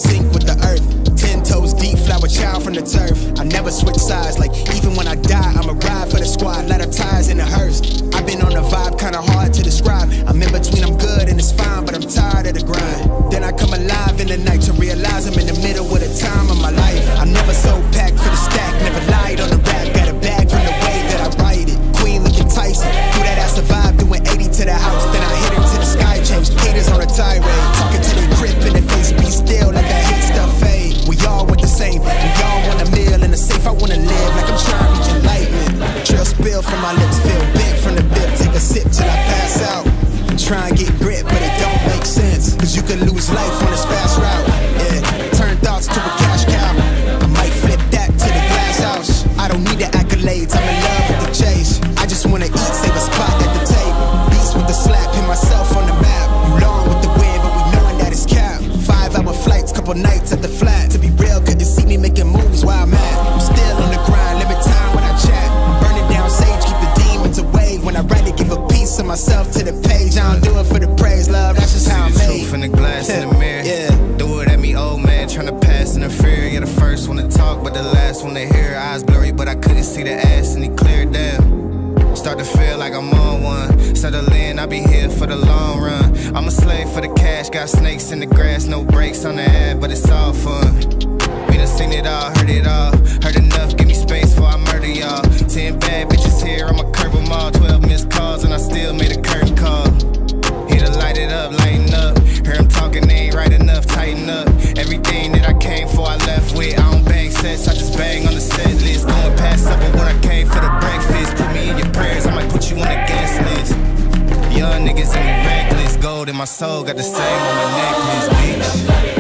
sync with the earth. 10 toes deep, flower child from the turf. I never switch sides, like even when I die, I'ma ride for the squad, let her ties in the hearse. I've been on the vibe, kinda hard to describe. I'm in between, I'm good and it's fine, but I'm tired of the grind. Then I come alive in the night to realize I'm in the middle of the time of my life. I'm never so packed for the stack, never lied on the rap. Got a bag from the way that I write it. Queen looking Tyson, do that I survive, doing 80 to the house. Then I hit her to the sky, change haters on a tirade. Talking to their grip in the face, be still, let that hate stuff fade. We all want the same, we all want a meal in the safe. I wanna live like I'm trying to reach enlightenment. Trail spill from my lips, feel big from the bip. Take a sip till I pass out. Try and get grit, but it don't make sense. Cause you can lose life on this fast route. Yeah, turn thoughts to a cash cow. I might flip that to the glass house. I don't need the accolades, I'm in love with the chase. I just wanna eat, save a spot at the table. Beast with the slap, pin myself on the map. You long with the wind, but we knowing that it's capped. 5-hour flights, couple nights at the flat. To be real, couldn't see me making moves while I'm at. I'm still on the grind, limit time when I chat. I'm burning down sage, keep the demons away. When I rather give a piece of myself to the page. I don't do it for the praise, love, that's just how I'm made. Truth in the glass in the mirror. Yeah. Do it at me, old man, tryna pass in the fear. You're the first one to talk, but the last one to hear. Eyes blurry, but I couldn't see the ass, and he cleared down. Start to feel like I'm on one. Settle in, I'll be here for the long run. I'm a slave for the cash, got snakes in the grass, no brakes on the ad, but it's all fun. We done seen it all, heard it all. Heard enough, give me space before I murder y'all. 10 bad bitches here, I'ma curve them all. 12 missed calls, and I still made a curtain call. Here to light it up, lighten up. Hear him talking, they ain't right enough, tighten up. Everything that I came for, I left with. I don't bang sets, I just bang on the set list. Going past supper when I came for the breakfast. Put me in your prayers, I might put you on the guest list. Young niggas in me reckless. Gold in my soul, got the same on my necklace, bitch.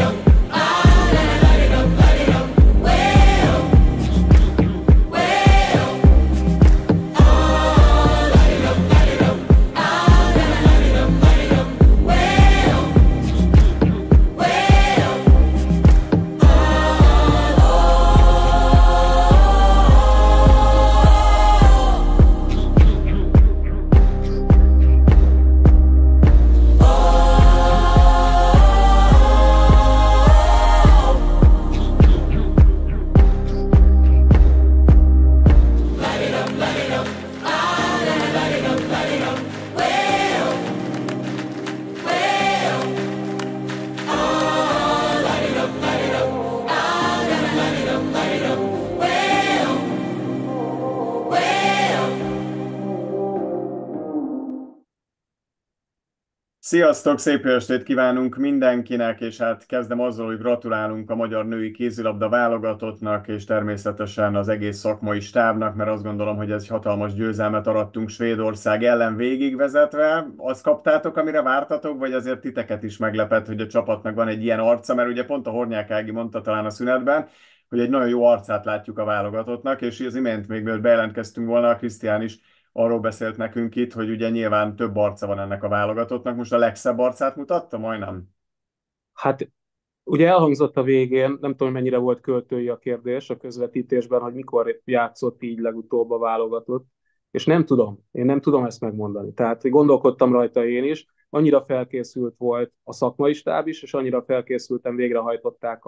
Sziasztok, szép jó estét kívánunk mindenkinek, és hát kezdem azzal, hogy gratulálunk a magyar női kézilabda válogatottnak, és természetesen az egész szakmai stábnak, mert azt gondolom, hogy ez egy hatalmas győzelmet arattunk Svédország ellen végigvezetve. Azt kaptátok, amire vártatok, vagy azért titeket is meglepett, hogy a csapatnak van egy ilyen arca, mert ugye pont a Hornyák Ági mondta talán a szünetben, hogy egy nagyon jó arcát látjuk a válogatottnak, és az imént még mielőtt bejelentkeztünk volna, a Krisztián is arról beszélt nekünk itt, hogy ugye nyilván több arca van ennek a válogatottnak. Most a legszebb arcát mutatta majdnem? Hát ugye elhangzott a végén, nem tudom, mennyire volt költői a kérdés a közvetítésben, hogy mikor játszott így legutóbb a válogatott, és én nem tudom ezt megmondani. Tehát gondolkodtam rajta én is, annyira felkészült volt a szakmai stáb is, és annyira felkészülten végrehajtották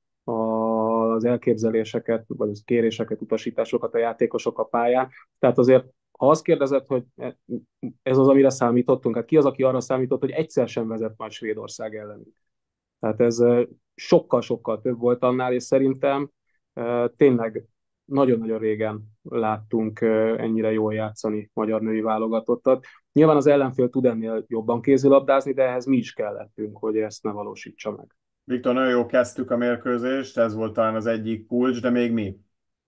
az elképzeléseket, vagy az kéréseket, utasításokat a játékosok a pályán. Tehát azért, ha azt kérdezed, hogy ez az, amire számítottunk, hát ki az, aki arra számított, hogy egyszer sem vezet majd Svédország ellenünk. Tehát ez sokkal-sokkal több volt annál, és szerintem tényleg nagyon-nagyon régen láttunk ennyire jól játszani magyar női válogatottat. Nyilván az ellenfél tud ennél jobban kézilabdázni, de ehhez mi is kellettünk, hogy ezt ne valósítsa meg. Viktor, nagyon jól kezdtük a mérkőzést, ez volt talán az egyik kulcs, de még mi?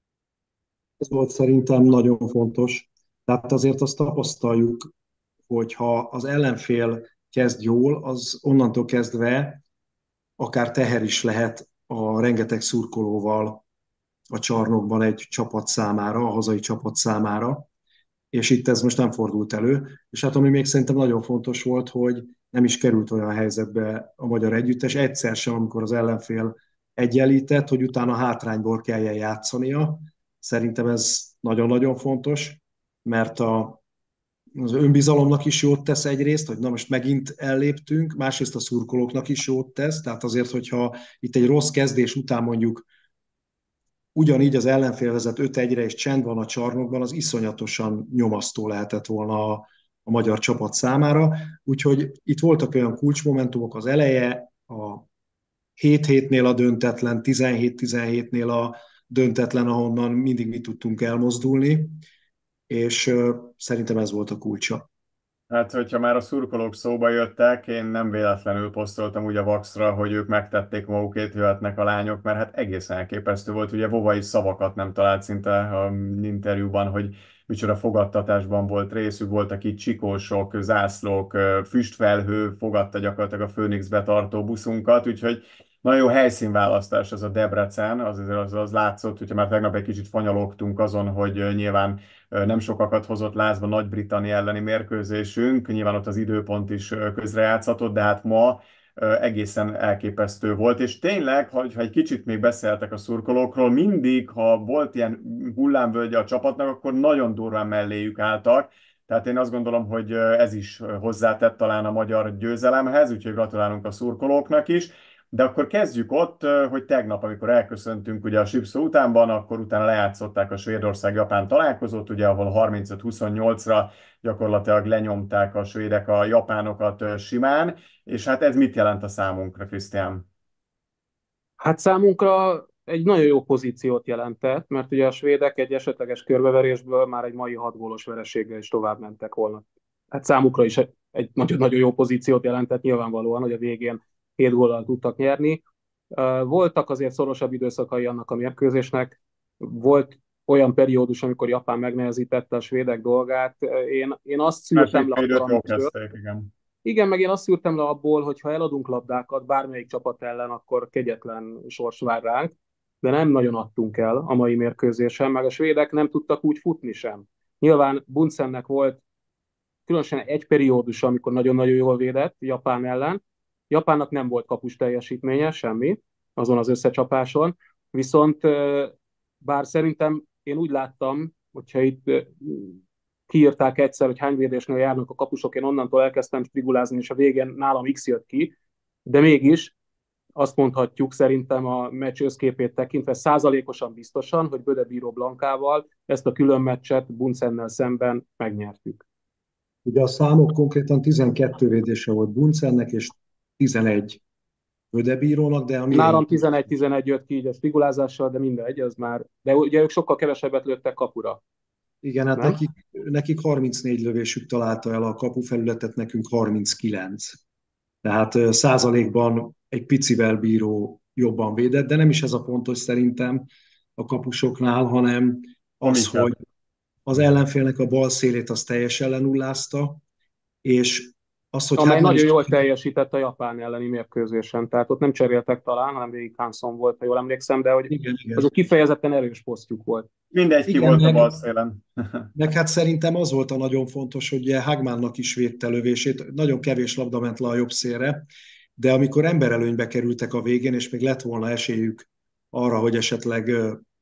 Ez volt szerintem nagyon fontos. Tehát azért azt tapasztaljuk, hogy ha az ellenfél kezd jól, az onnantól kezdve akár teher is lehet a rengeteg szurkolóval a csarnokban egy csapat számára, a hazai csapat számára, és itt ez most nem fordult elő. És hát ami még szerintem nagyon fontos volt, hogy nem is került olyan helyzetbe a magyar együttes, egyszer sem, amikor az ellenfél egyenlített, hogy utána hátrányból kelljen játszania. Szerintem ez nagyon-nagyon fontos, mert az önbizalomnak is jót tesz egyrészt, hogy na most megint elléptünk, másrészt a szurkolóknak is jót tesz, tehát azért, hogyha itt egy rossz kezdés után mondjuk ugyanígy az ellenfél vezet 5-1-re és csend van a csarnokban, az iszonyatosan nyomasztó lehetett volna a magyar csapat számára. Úgyhogy itt voltak olyan kulcsmomentumok az eleje, a 7-7-nél a döntetlen, 17-17-nél a döntetlen, ahonnan mindig mi tudtunk elmozdulni, és szerintem ez volt a kulcsa. Hát, hogyha már a szurkolók szóba jöttek, én nem véletlenül posztoltam úgy a Vaxra, hogy ők megtették magukét, jöhetnek a lányok, mert hát egészen elképesztő volt. Ugye Vova is szavakat nem talált szinte a interjúban, hogy micsoda fogadtatásban volt részük, voltak itt csikósok, zászlók, füstfelhő fogadta gyakorlatilag a Főnixbe tartó buszunkat, úgyhogy nagyon jó helyszínválasztás ez a Debrecen, az látszott, hogyha már tegnap egy kicsit fanyalogtunk azon, hogy nyilván nem sokakat hozott lázba Nagy-Britannia elleni mérkőzésünk, nyilván ott az időpont is közrejátszhatott, de hát ma egészen elképesztő volt, és tényleg, ha egy kicsit még beszéltek a szurkolókról, mindig, ha volt ilyen hullámvölgye a csapatnak, akkor nagyon durván melléjük álltak, tehát én azt gondolom, hogy ez is hozzátett talán a magyar győzelemhez, úgyhogy gratulálunk a szurkolóknak is. De akkor kezdjük ott, hogy tegnap, amikor elköszöntünk ugye a Sipszó utánban, akkor utána lejátszották a Svédország-Japán találkozót, ugye, ahol 35-28-ra gyakorlatilag lenyomták a svédek a japánokat simán, és hát ez mit jelent a számunkra, Krisztián? Hát számunkra egy nagyon jó pozíciót jelentett, mert ugye a svédek egy esetleges körbeverésből már egy mai 6 gólos vereséggel is tovább mentek volna. Hát számukra is egy nagyon-nagyon jó pozíciót jelentett nyilvánvalóan, hogy a végén 7 góllal tudtak nyerni. Voltak azért szorosabb időszakai annak a mérkőzésnek, volt olyan periódus, amikor Japán megnehezítette a svédek dolgát. Én azt szűrtem le Időt abból, jól kezdték, igen. igen, meg én azt szűrtem le abból, hogy ha eladunk labdákat bármelyik csapat ellen, akkor kegyetlen sors vár ránk, de nem nagyon adtunk el a mai mérkőzésen, meg a svédek nem tudtak úgy futni sem. Nyilván Bunsennek volt különösen egy periódus, amikor nagyon-nagyon jól védett Japán ellen. Japánnak nem volt kapus teljesítménye, semmi, azon az összecsapáson, viszont bár szerintem én úgy láttam, hogyha itt kiírták egyszer, hogy hány védésnél járnak a kapusok, én onnantól elkezdtem strigulázni, és a végén nálam X jött ki, de mégis azt mondhatjuk szerintem a meccs összképét tekintve százalékosan biztosan, hogy Böde-Bíró Blankával ezt a külön meccset Bunsennel szemben megnyertük. Ugye a számok konkrétan 12 védése volt Bunsennek, és 11 Bödebírónak, de ami Nálam 11-11 jött ki így a strigulázással, de mindegy, az már. De ugye ők sokkal kevesebbet lőttek kapura. igen, hát Nem? nekik 34 lövésük találta el a kapufelületet, nekünk 39. Tehát százalékban egy picivel Bíró jobban védett, de nem is ez a fontos szerintem a kapusoknál, hanem az, hogy az ellenfélnek a bal szélét az teljesen lenullázta, és az, hogy Amely Hagman is... nagyon jól teljesített a Japán elleni mérkőzésen. Tehát ott nem cseréltek talán, hanem végig Hanson volt, ha jól emlékszem, de hogy Igen. az egy kifejezetten erős posztjuk volt. Mindegy, ki Igen, volt a bal szélen. meg hát szerintem az volt a nagyon fontos, hogy Hagmannak is védte lövését, nagyon kevés labda ment le a jobb szélre, de amikor emberelőnybe kerültek a végén, és még lett volna esélyük arra, hogy esetleg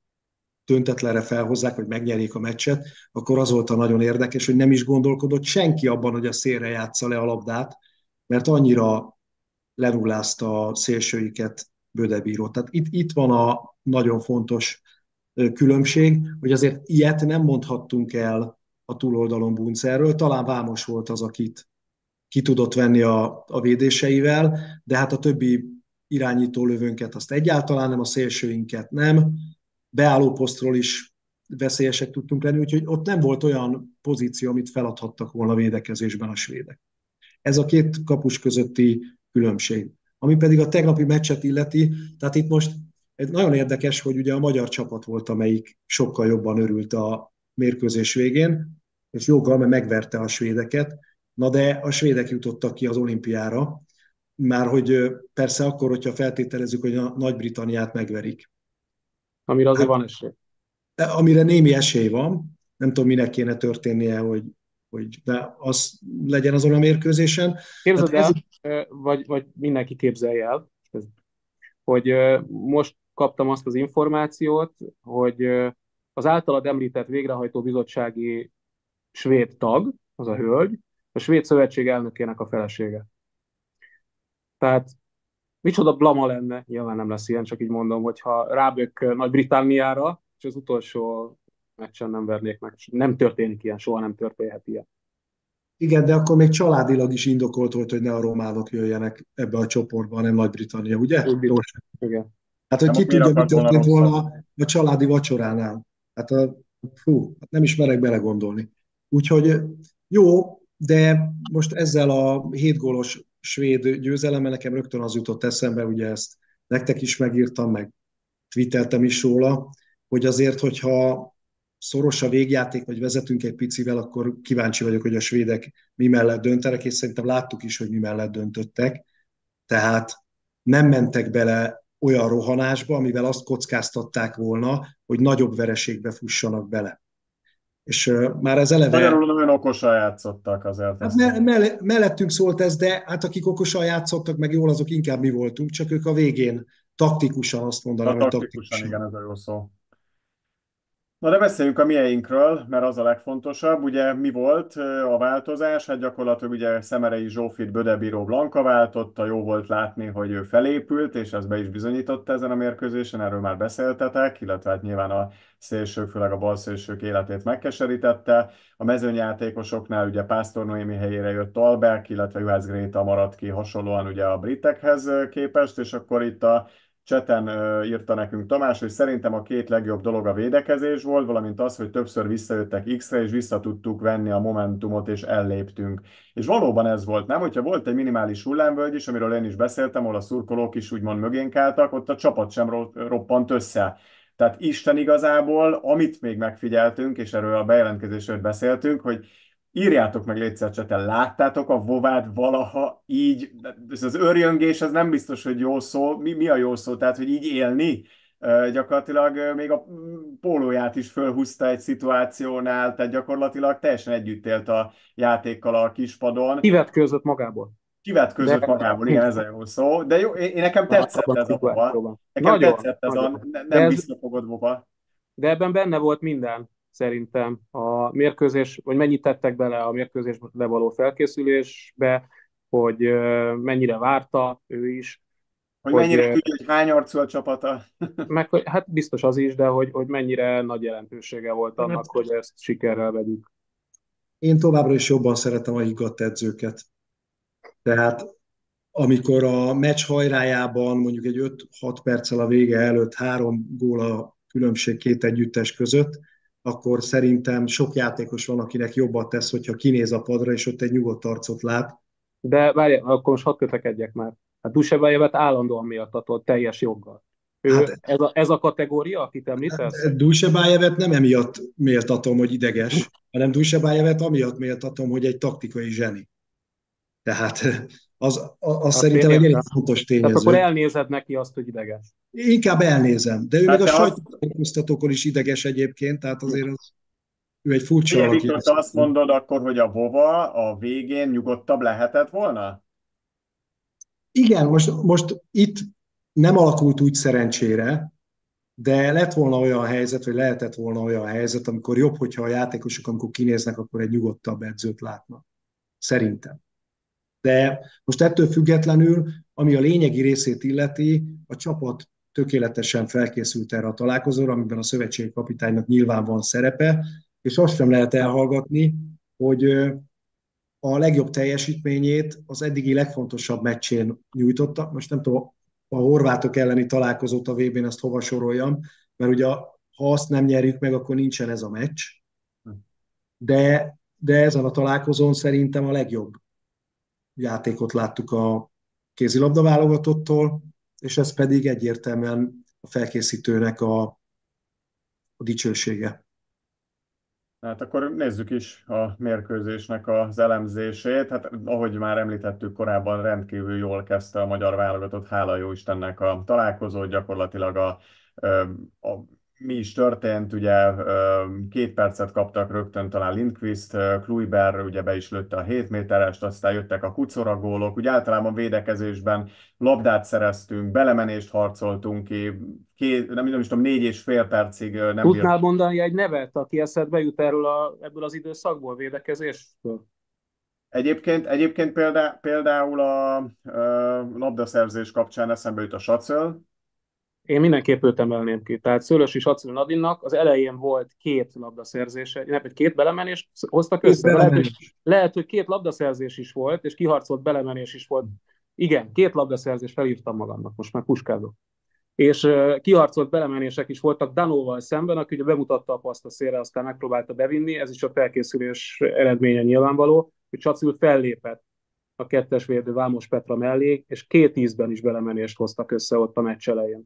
döntetlenre felhozzák, vagy megnyerjék a meccset, akkor az volt a nagyon érdekes, hogy nem is gondolkodott senki abban, hogy a szélre játsza le a labdát, mert annyira lenullázta a szélsőiket Bödebíró. Tehát itt van a nagyon fontos különbség, hogy azért ilyet nem mondhattunk el a túloldalon Buncerről, talán Vámos volt az, akit ki tudott venni a védéseivel, de hát a többi irányító lövőnket azt egyáltalán nem, a szélsőinket nem, beálló posztról is veszélyesek tudtunk lenni, úgyhogy ott nem volt olyan pozíció, amit feladhattak volna védekezésben a svédek. Ez a két kapus közötti különbség. Ami pedig a tegnapi meccset illeti, tehát itt most nagyon érdekes, hogy ugye a magyar csapat volt, amelyik sokkal jobban örült a mérkőzés végén, és joggal, mert megverte a svédeket, na de a svédek jutottak ki az olimpiára, már hogy persze akkor, hogyha feltételezzük, hogy a Nagy-Britanniát megverik. Amire azért van esély. Amire némi esély van, nem tudom, minek kéne történnie, hogy de az legyen azon a mérkőzésen. Képzeld el, vagy mindenki képzelje el, hogy most kaptam azt az információt, hogy az általad említett végrehajtó bizottsági svéd tag, az a hölgy, a Svéd Szövetség elnökének a felesége. Tehát micsoda blama lenne, nyilván nem lesz ilyen, csak így mondom, hogyha rábök Nagy-Britanniára, és az utolsó meccsen nem vernék meg. Nem történik ilyen, soha nem történhet ilyen. Igen, de akkor még családilag is indokolt volt, hogy ne a románok jöjjenek ebbe a csoportba, hanem Nagy-Britannia, ugye? Jól. Igen. Hát, hogy Nem, ki miért tudja, mi akart volna történt volna rosszat? a családi vacsoránál. Hát, hát nem is merek belegondolni. Úgyhogy jó, de most ezzel a 7 gólos svéd győzelemmel nekem rögtön az jutott eszembe, ugye ezt nektek is megírtam, meg twitteltem is róla, hogy azért, hogyha szoros a végjáték, vagy vezetünk egy picivel, akkor kíváncsi vagyok, hogy a svédek mi mellett döntenek, és szerintem láttuk is, hogy mi mellett döntöttek. Tehát nem mentek bele olyan rohanásba, amivel azt kockáztatták volna, hogy nagyobb vereségbe fussanak bele. És már ez eleve... Magyarul nagyon okosan játszottak azért. Hát Ezt mellettünk szólt ez, de hát akik okosan játszottak, meg jól, azok inkább mi voltunk, csak ők a végén taktikusan, azt mondanám, hogy taktikusan, taktikusan. igen, ez a jó szó. Na de beszéljünk a mieinkről, mert az a legfontosabb. Ugye mi volt a változás? Hát gyakorlatilag ugye Szemerei Zsófit Bödebíró Blanka váltotta, jó volt látni, hogy ő felépült, és ez be is bizonyította ezen a mérkőzésen, erről már beszéltetek, illetve hát nyilván a szélsők, főleg a balszélsők életét megkeserítette. A mezőnyjátékosoknál ugye Pásztor Noémi helyére jött Alberg, illetve Juhász Gréta maradt ki hasonlóan ugye a britekhez képest, és akkor itt a Cseten írta nekünk Tamás, hogy szerintem a két legjobb dolog a védekezés volt, valamint az, hogy többször visszajöttek X-re, és vissza tudtuk venni a momentumot, és elléptünk. És valóban ez volt, nem? Hogyha volt egy minimális hullámvölgy is, amiről én is beszéltem, ahol a szurkolók is úgymond mögénk álltak, ott a csapat sem roppant össze. Tehát Isten igazából, amit még megfigyeltünk, és erről a bejelentkezésről beszéltünk, hogy írjátok meg légy szíves cseten, láttátok a Vovát valaha így, ez az őrjöngés, az nem biztos, hogy jó szó. Mi a jó szó? Tehát, hogy így élni? Gyakorlatilag még a pólóját is fölhúzta egy szituációnál, tehát gyakorlatilag teljesen együtt élt a játékkal a kispadon. Kivetkőzött magából. Kivetközött De magából, igen, ez a jó szó. De jó, nekem tetszett abban a ez a Vova. szituációban. Nekem Nagyon, tetszett ez a nagyon. nem visszafogott Vova. De ebben benne volt minden, szerintem. A mérkőzés, vagy mennyit tettek bele a mérkőzésbe való felkészülésbe, hogy mennyire várta ő is, Hogy hogy mennyire tudja, hogy hány arcú a csapata. meg, hát biztos az is, de hogy mennyire nagy jelentősége volt annak, hogy ezt sikerrel vegyük. Én továbbra is jobban szeretem a higgadt edzőket. Tehát amikor a meccs hajrájában mondjuk egy 5-6 perccel a vége előtt 3 gól a különbség két együttes között, akkor szerintem sok játékos van, akinek jobbat tesz, hogyha kinéz a padra, és ott egy nyugodt arcot lát. De várj, akkor most hadd kötekedjek már. Hát Dusebajevet állandóan miattatott teljes joggal. Hát Ez a kategória, akit említesz? Dusebájevet nem emiatt méltatom, hogy ideges, hanem Dusebájevet amiatt méltatom, hogy egy taktikai zseni. Tehát az szerintem egy elég fontos Tehát akkor tényező. elnézed neki azt, hogy ideges. Inkább elnézem, de ő Hát meg a te sajtótájékoztatókon is ideges egyébként, tehát azért ő egy furcsa Figyelj, alakja. Viktor, te azt mondod akkor, hogy a Vova a végén nyugodtabb lehetett volna? Igen, most itt nem alakult úgy szerencsére, de lett volna olyan helyzet, vagy lehetett volna olyan helyzet, amikor jobb, hogyha a játékosok, amikor kinéznek, akkor egy nyugodtabb edzőt látnak. Szerintem. De most ettől függetlenül, ami a lényegi részét illeti, a csapat tökéletesen felkészült erre a találkozóra, amiben a szövetségi kapitánynak nyilván van szerepe, és azt sem lehet elhallgatni, hogy a legjobb teljesítményét az eddigi legfontosabb meccsén nyújtotta. Most nem tudom, a horvátok elleni találkozót a VB-n ezt hova soroljam, mert ugye ha azt nem nyerjük meg, akkor nincsen ez a meccs. De ezen a találkozón szerintem a legjobb játékot láttuk a kézilabda válogatottól, és ez pedig egyértelműen a felkészítőnek a dicsősége. Hát akkor nézzük is a mérkőzésnek az elemzését. Hát ahogy már említettük korábban, rendkívül jól kezdte a magyar válogatott, hála jó Istennek a találkozót, gyakorlatilag a mi is történt, ugye 2 percet kaptak rögtön talán Lindqvist, Kluiber ugye be is lőtte a 7 méterest, aztán jöttek a kucora gólok, úgy általában védekezésben labdát szereztünk, belemenést harcoltunk ki, nem is tudom, 4,5 percig nem bírt. Tudnál mondani egy nevet, aki eszedbe jut ebből az időszakból, védekezésből? Egyébként például a labdaszerzés kapcsán eszembe jut a Sacöl. Én mindenképp őt emelném ki. Tehát Szőlősi Sacil Nadinnak az elején volt 2 labdaszerzése, nem, vagy 2 belemenést hoztak össze. Lehet, hogy 2 labdaszerzés is volt, és kiharcolt belemenés is volt. Igen, 2 labdaszerzés felírtam magamnak, most már puskázok. És kiharcolt belemenések is voltak Danóval szemben, aki ugye bemutatta a paszt a szélre, aztán megpróbálta bevinni, ez is a felkészülés eredménye nyilvánvaló, hogy Sacil fellépett a 2-es védő Vámos Petra mellé, és 2 ízben is belemenést hoztak össze ott a meccs elején.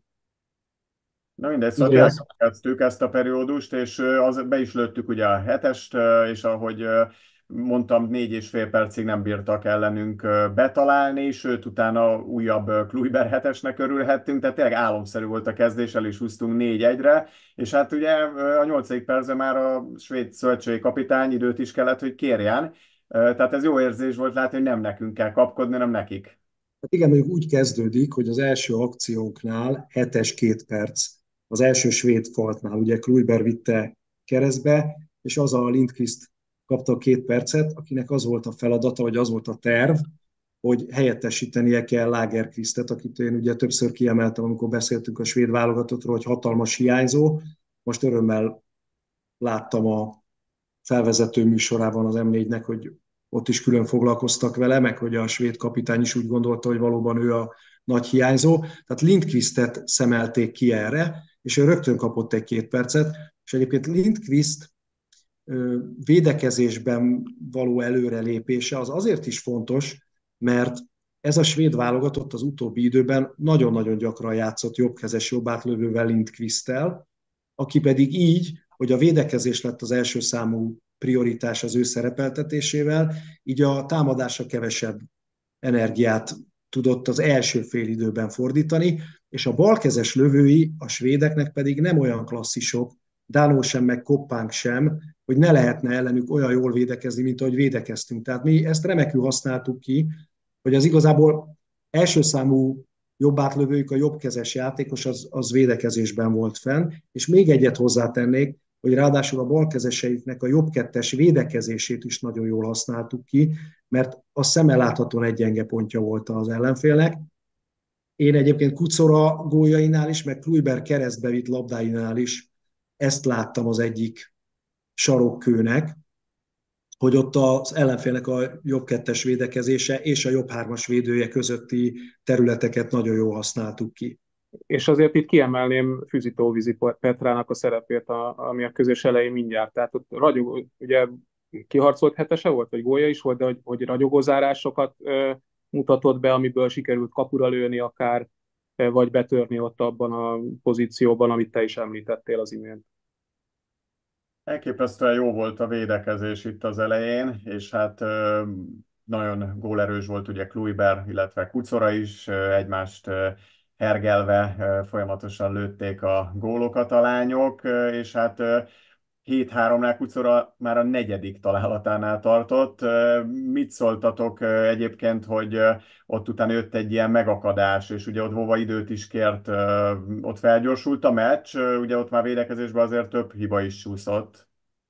Na mindegy, szóval elkezdtük ezt a periódust, és be is lőttük ugye a 7-est, és ahogy mondtam, 4,5 percig nem bírtak ellenünk betalálni, sőt utána újabb Kluiber 7-esnek örülhettünk, tehát tényleg álomszerű volt a kezdés, el is húztunk 4-1-re, és hát ugye a 8. percben már a svéd szövetségi kapitány időt is kellett, hogy kérjen, tehát ez jó érzés volt látni, hogy nem nekünk kell kapkodni, hanem nekik. Hát igen, mondjuk úgy kezdődik, hogy az első akciónknál 7-es 2 perc, az első svéd faltnál, ugye Kluiber vitte keresztbe, és az a Lindqvist kapta a 2 percet, akinek az volt a feladata, vagy az volt a terv, hogy helyettesítenie kell Lagerqvistet, akit én ugye többször kiemeltem, amikor beszéltünk a svéd válogatottról, hogy hatalmas hiányzó. Most örömmel láttam a felvezető műsorában az M4-nek, hogy ott is külön foglalkoztak vele, meg hogy a svéd kapitány is úgy gondolta, hogy valóban ő a nagy hiányzó. Tehát Lindqvistet szemelték ki erre, és ő rögtön kapott egy 2 percet, és egyébként Lindqvist védekezésben való előrelépése az azért is fontos, mert ez a svéd válogatott az utóbbi időben nagyon-nagyon gyakran játszott jobbkezes jobbátlövővel Lindqvisttel, aki pedig így, hogy a védekezés lett az első számú prioritás az ő szerepeltetésével, így a támadásra kevesebb energiát tudott az első fél időben fordítani, és a balkezes lövői a svédeknek pedig nem olyan klasszisok, Dánó sem, meg Koppánk sem, hogy ne lehetne ellenük olyan jól védekezni, mint ahogy védekeztünk. Tehát mi ezt remekül használtuk ki, hogy az igazából első számú jobbátlövőjük, a jobbkezes játékos, az védekezésben volt fenn, és még egyet hozzátennék, hogy ráadásul a balkezeseiknek a jobb kettes védekezését is nagyon jól használtuk ki, mert a szemmel láthatóan egy gyenge pontja volt az ellenfélnek. Én egyébként Kucora góljainál is, meg Kluiber keresztbe vitt labdáinál is ezt láttam az egyik sarokkőnek, hogy ott az ellenfélnek a jobb kettes védekezése és a jobb hármas védője közötti területeket nagyon jól használtuk ki. És azért itt kiemelném Füzitóvízi Petrának a szerepét, ami a közös elején mindjárt. Tehát ott ragyogó, ugye kiharcolt 7-ese volt, vagy gólja is volt, de hogy ragyogózárásokat mutatott be, amiből sikerült kapura lőni akár, vagy betörni ott abban a pozícióban, amit te is említettél az imént. Elképesztően jó volt a védekezés itt az elején, és hát nagyon gólerős volt ugye Kluiber, illetve Kucora is, egymást hergelve folyamatosan lőtték a gólokat a lányok, és hát 7-3-nál Kucora már a 4. találatánál tartott. Mit szóltatok egyébként, hogy ott utána jött egy ilyen megakadás, és ugye ott Vova időt is kért, ott felgyorsult a meccs, ugye ott már védekezésben azért több hiba is súszott.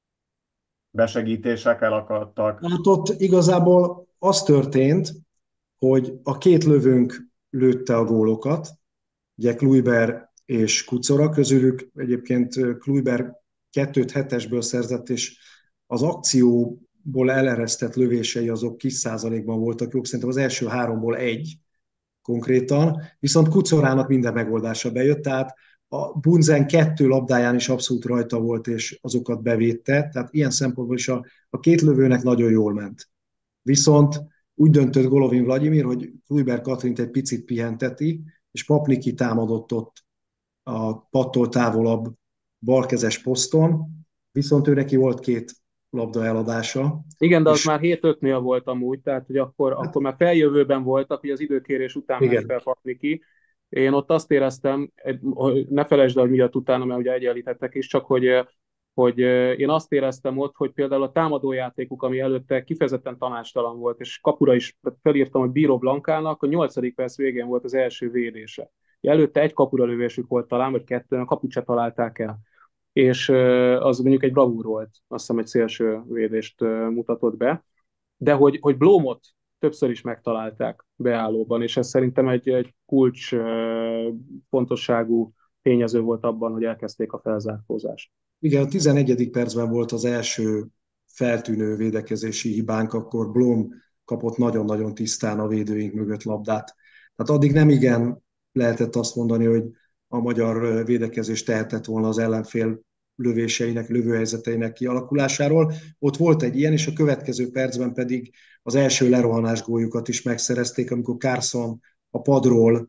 Besegítések elakadtak. Hát ott igazából az történt, hogy a 2 lövőnk lőtte a gólokat, ugye Kluiber és Kucora, közülük egyébként Kluiber 2-t 7-esből szerzett, és az akcióból eleresztett lövései azok kis százalékban voltak jók, szerintem az első 3-ból 1 konkrétan, viszont Kucorának minden megoldása bejött, tehát a Bunzen 2 labdáján is abszolút rajta volt, és azokat bevédte, tehát ilyen szempontból is a 2 lövőnek nagyon jól ment. Viszont úgy döntött Golovin Vladimir, hogy Kluiber Katrint egy picit pihenteti, és Papniki támadott ott a pattól távolabb balkezes poszton, viszont ő neki volt 2 labda eladása. Igen, de az már 7-5-nél volt amúgy, tehát hogy akkor már feljövőben voltak, hogy az időkérés után ment fel Papniki, Én ott azt éreztem, hogy ne felejtsd el, hogy miatt utána, mert ugye egyenlítettek is, csak hogy én azt éreztem ott, hogy például a támadójátékuk, ami előtte kifejezetten tanácstalan volt, és kapura is felírtam, hogy Bíró Blankának a 8. perc végén volt az első védése. Előtte egy kapura lövésük volt talán, vagy kettő, a kaput se találták el. És az mondjuk egy bravúr volt, azt hiszem egy szélső védést mutatott be, de hogy Blómot többször is megtalálták beállóban, és ez szerintem egy kulcs fontosságú tényező volt abban, hogy elkezdték a felzárkózást. Igen, a 11. percben volt az első feltűnő védekezési hibánk, akkor Blom kapott nagyon-nagyon tisztán a védőink mögött labdát. Tehát addig nem igen lehetett azt mondani, hogy a magyar védekezés tehetett volna az ellenfél lövéseinek, lövőhelyzeteinek kialakulásáról. Ott volt egy ilyen, és a következő percben pedig az első lerohanás góljukat is megszerezték, amikor Carson a padról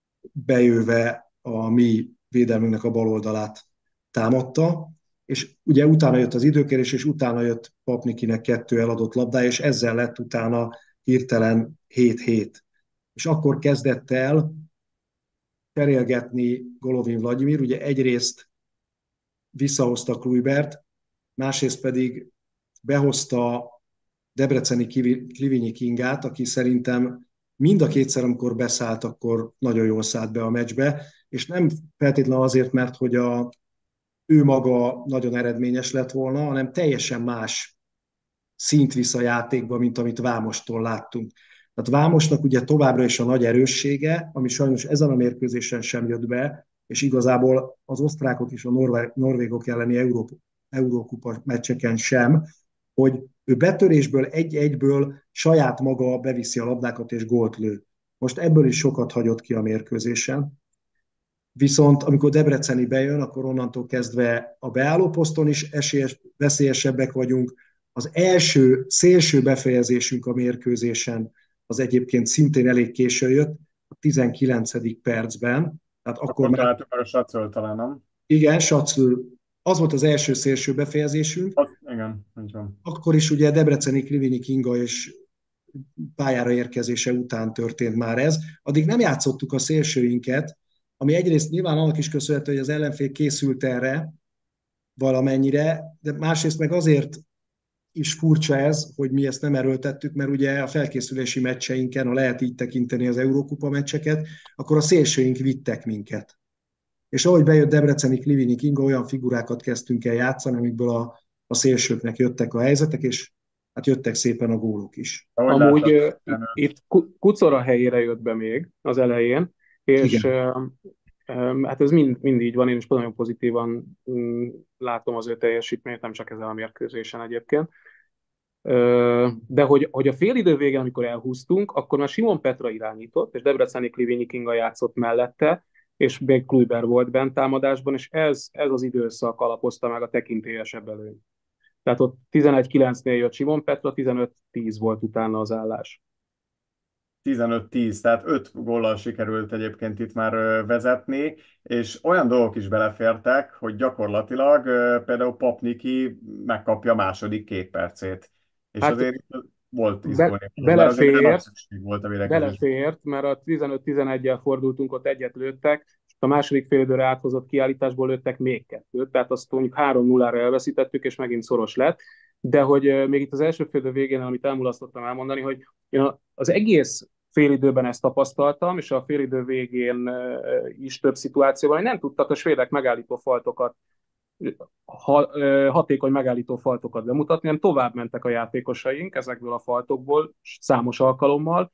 bejöve a mi védelmünknek a bal oldalát támadta, és ugye utána jött az időkérés, és utána jött Papnikinek 2 eladott labdája, és ezzel lett utána hirtelen 7-7. És akkor kezdett el cserélgetni Golovin Vladimir, ugye egyrészt visszahozta Kluivert, másrészt pedig behozta debreceni Klivinyi Kingát, aki szerintem mind a kétszer, amikor beszállt, akkor nagyon jól szállt be a meccsbe, és nem feltétlenül azért, mert hogy ő maga nagyon eredményes lett volna, hanem teljesen más szint visz a játékba, mint amit Vámostól láttunk. Tehát Vámosnak ugye továbbra is a nagy erőssége, ami sajnos ezen a mérkőzésen sem jött be, és igazából az osztrákok és a norvégok elleni Eurókupa meccseken sem, hogy ő betörésből, egy-egyből saját maga beviszi a labdákat és gólt lő. Most ebből is sokat hagyott ki a mérkőzésen. Viszont amikor Debreceni bejön, akkor onnantól kezdve a beálló poszton is veszélyesebbek vagyunk. Az első szélső befejezésünk a mérkőzésen az egyébként szintén elég későn jött, a 19. percben. Tehát akkor találtuk meg a Sacről talán, nem? Igen, Sacről. Az volt az első szélső befejezésünk. Igen, így van. Akkor is ugye Debreceni Klivinyi Kinga és pályára érkezése után történt már ez. Addig nem játszottuk a szélsőinket, ami egyrészt nyilván annak is köszönhető, hogy az ellenfél készült erre valamennyire, de másrészt meg azért is furcsa ez, hogy mi ezt nem erőltettük, mert ugye a felkészülési meccseinken, ha lehet így tekinteni az Eurókupa meccseket, akkor a szélsőink vittek minket. És ahogy bejött Debreceni Klivinyi Kinga, olyan figurákat kezdtünk el játszani, amikből a szélsőknek jöttek a helyzetek, és hát jöttek szépen a gólok is. Amúgy itt Kucora helyére jött be még az elején, és hát ez mind így van, én is nagyon pozitívan látom az ő teljesítményt, nem csak ezen a mérkőzésen egyébként. De hogy a félidő végén, amikor elhúztunk, akkor már Simon Petra irányított, és Debreceni Klivinyi Kinga játszott mellette, és még Kluiber volt bent támadásban, és ez az időszak alapozta meg a tekintélyesebb előnyt. Tehát ott 11-9-nél jött Simon Petra, 15-10 volt utána az állás. 15-10, tehát 5 góllal sikerült egyébként itt már vezetni, és olyan dolgok is belefértek, hogy gyakorlatilag például Papniki megkapja a második 2 percét. És hát azért volt izgulni. Belefért, mert a 15-11-el fordultunk, ott egyet lőttek, és a második félidőre áthozott kiállításból lőttek még 2, tehát azt mondjuk 3-0-ra elveszítettük, és megint szoros lett. De hogy még itt az első félidő végén, amit elmulasztottam elmondani, hogy én az egész félidőben ezt tapasztaltam, és a félidő végén is több szituációban, hogy nem tudtak a svédek megállító faltokat, hatékony megállító faltokat bemutatni, hanem tovább mentek a játékosaink ezekből a faltokból számos alkalommal,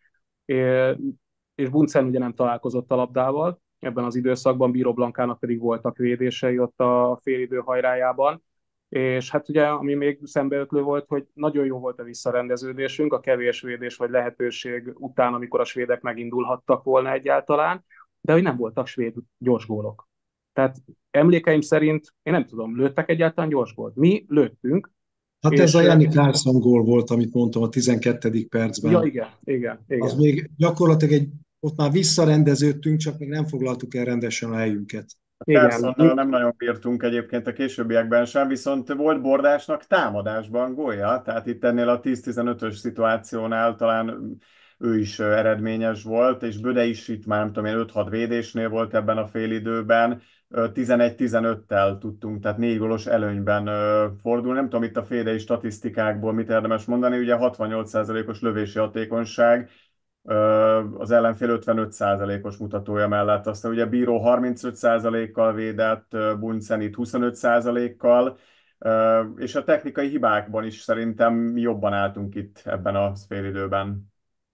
és Bunsen ugye nem találkozott a labdával ebben az időszakban, Bíró Blankának pedig voltak védései ott a félidő hajrájában, és hát ugye, ami még szembeötlő volt, hogy nagyon jó volt a visszarendeződésünk, a kevés védés vagy lehetőség után, amikor a svédek megindulhattak volna egyáltalán, de hogy nem voltak svéd gyors gólok. Tehát emlékeim szerint, én nem tudom, lőttek egyáltalán gyors gólt. Mi lőttünk. Hát ez a Jannik Carlson gól volt, amit mondtam a 12. percben. Ja, igen. Az még gyakorlatilag ott már visszarendeződtünk, csak még nem foglaltuk el rendesen a helyünket. Carlsonnal nem nagyon bírtunk egyébként a későbbiekben sem, viszont volt Bordásnak támadásban gólja, tehát itt ennél a 10-15-ös szituációnál talán ő is eredményes volt, és Böde is itt már nem tudom én 5-6 védésnél volt ebben a félidőben, 11-15-tel tudtunk, tehát 4 gólos előnyben fordul. Nem tudom itt a félidei statisztikákból mit érdemes mondani, ugye 68%-os lövési hatékonyság, az ellenfél 55%-os mutatója mellett. Aztán ugye Bíró 35%-kal védett, Buncenit 25%-kal, és a technikai hibákban is szerintem jobban álltunk itt ebben a félidőben.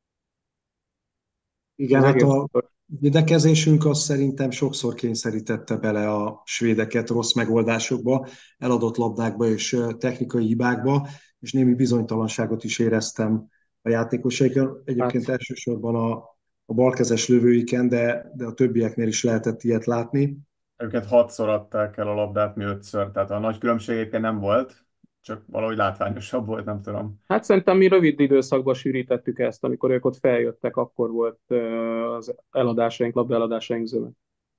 Igen, Az hát egész a védekezésünk az szerintem sokszor kényszerítette bele a svédeket rossz megoldásokba, eladott labdákba és technikai hibákba, és némi bizonytalanságot is éreztem a játékosaikon. Egyébként hát elsősorban a balkezes lövőiken, de a többieknél is lehetett ilyet látni. Őket 6-szor adták el a labdát, mi 5-ször, tehát a nagy különbségekkel nem volt, csak valahogy látványosabb volt, nem tudom. Hát szerintem mi rövid időszakban sűrítettük ezt, amikor ők ott feljöttek, akkor volt az eladásaink, labdaeladásaink zöme.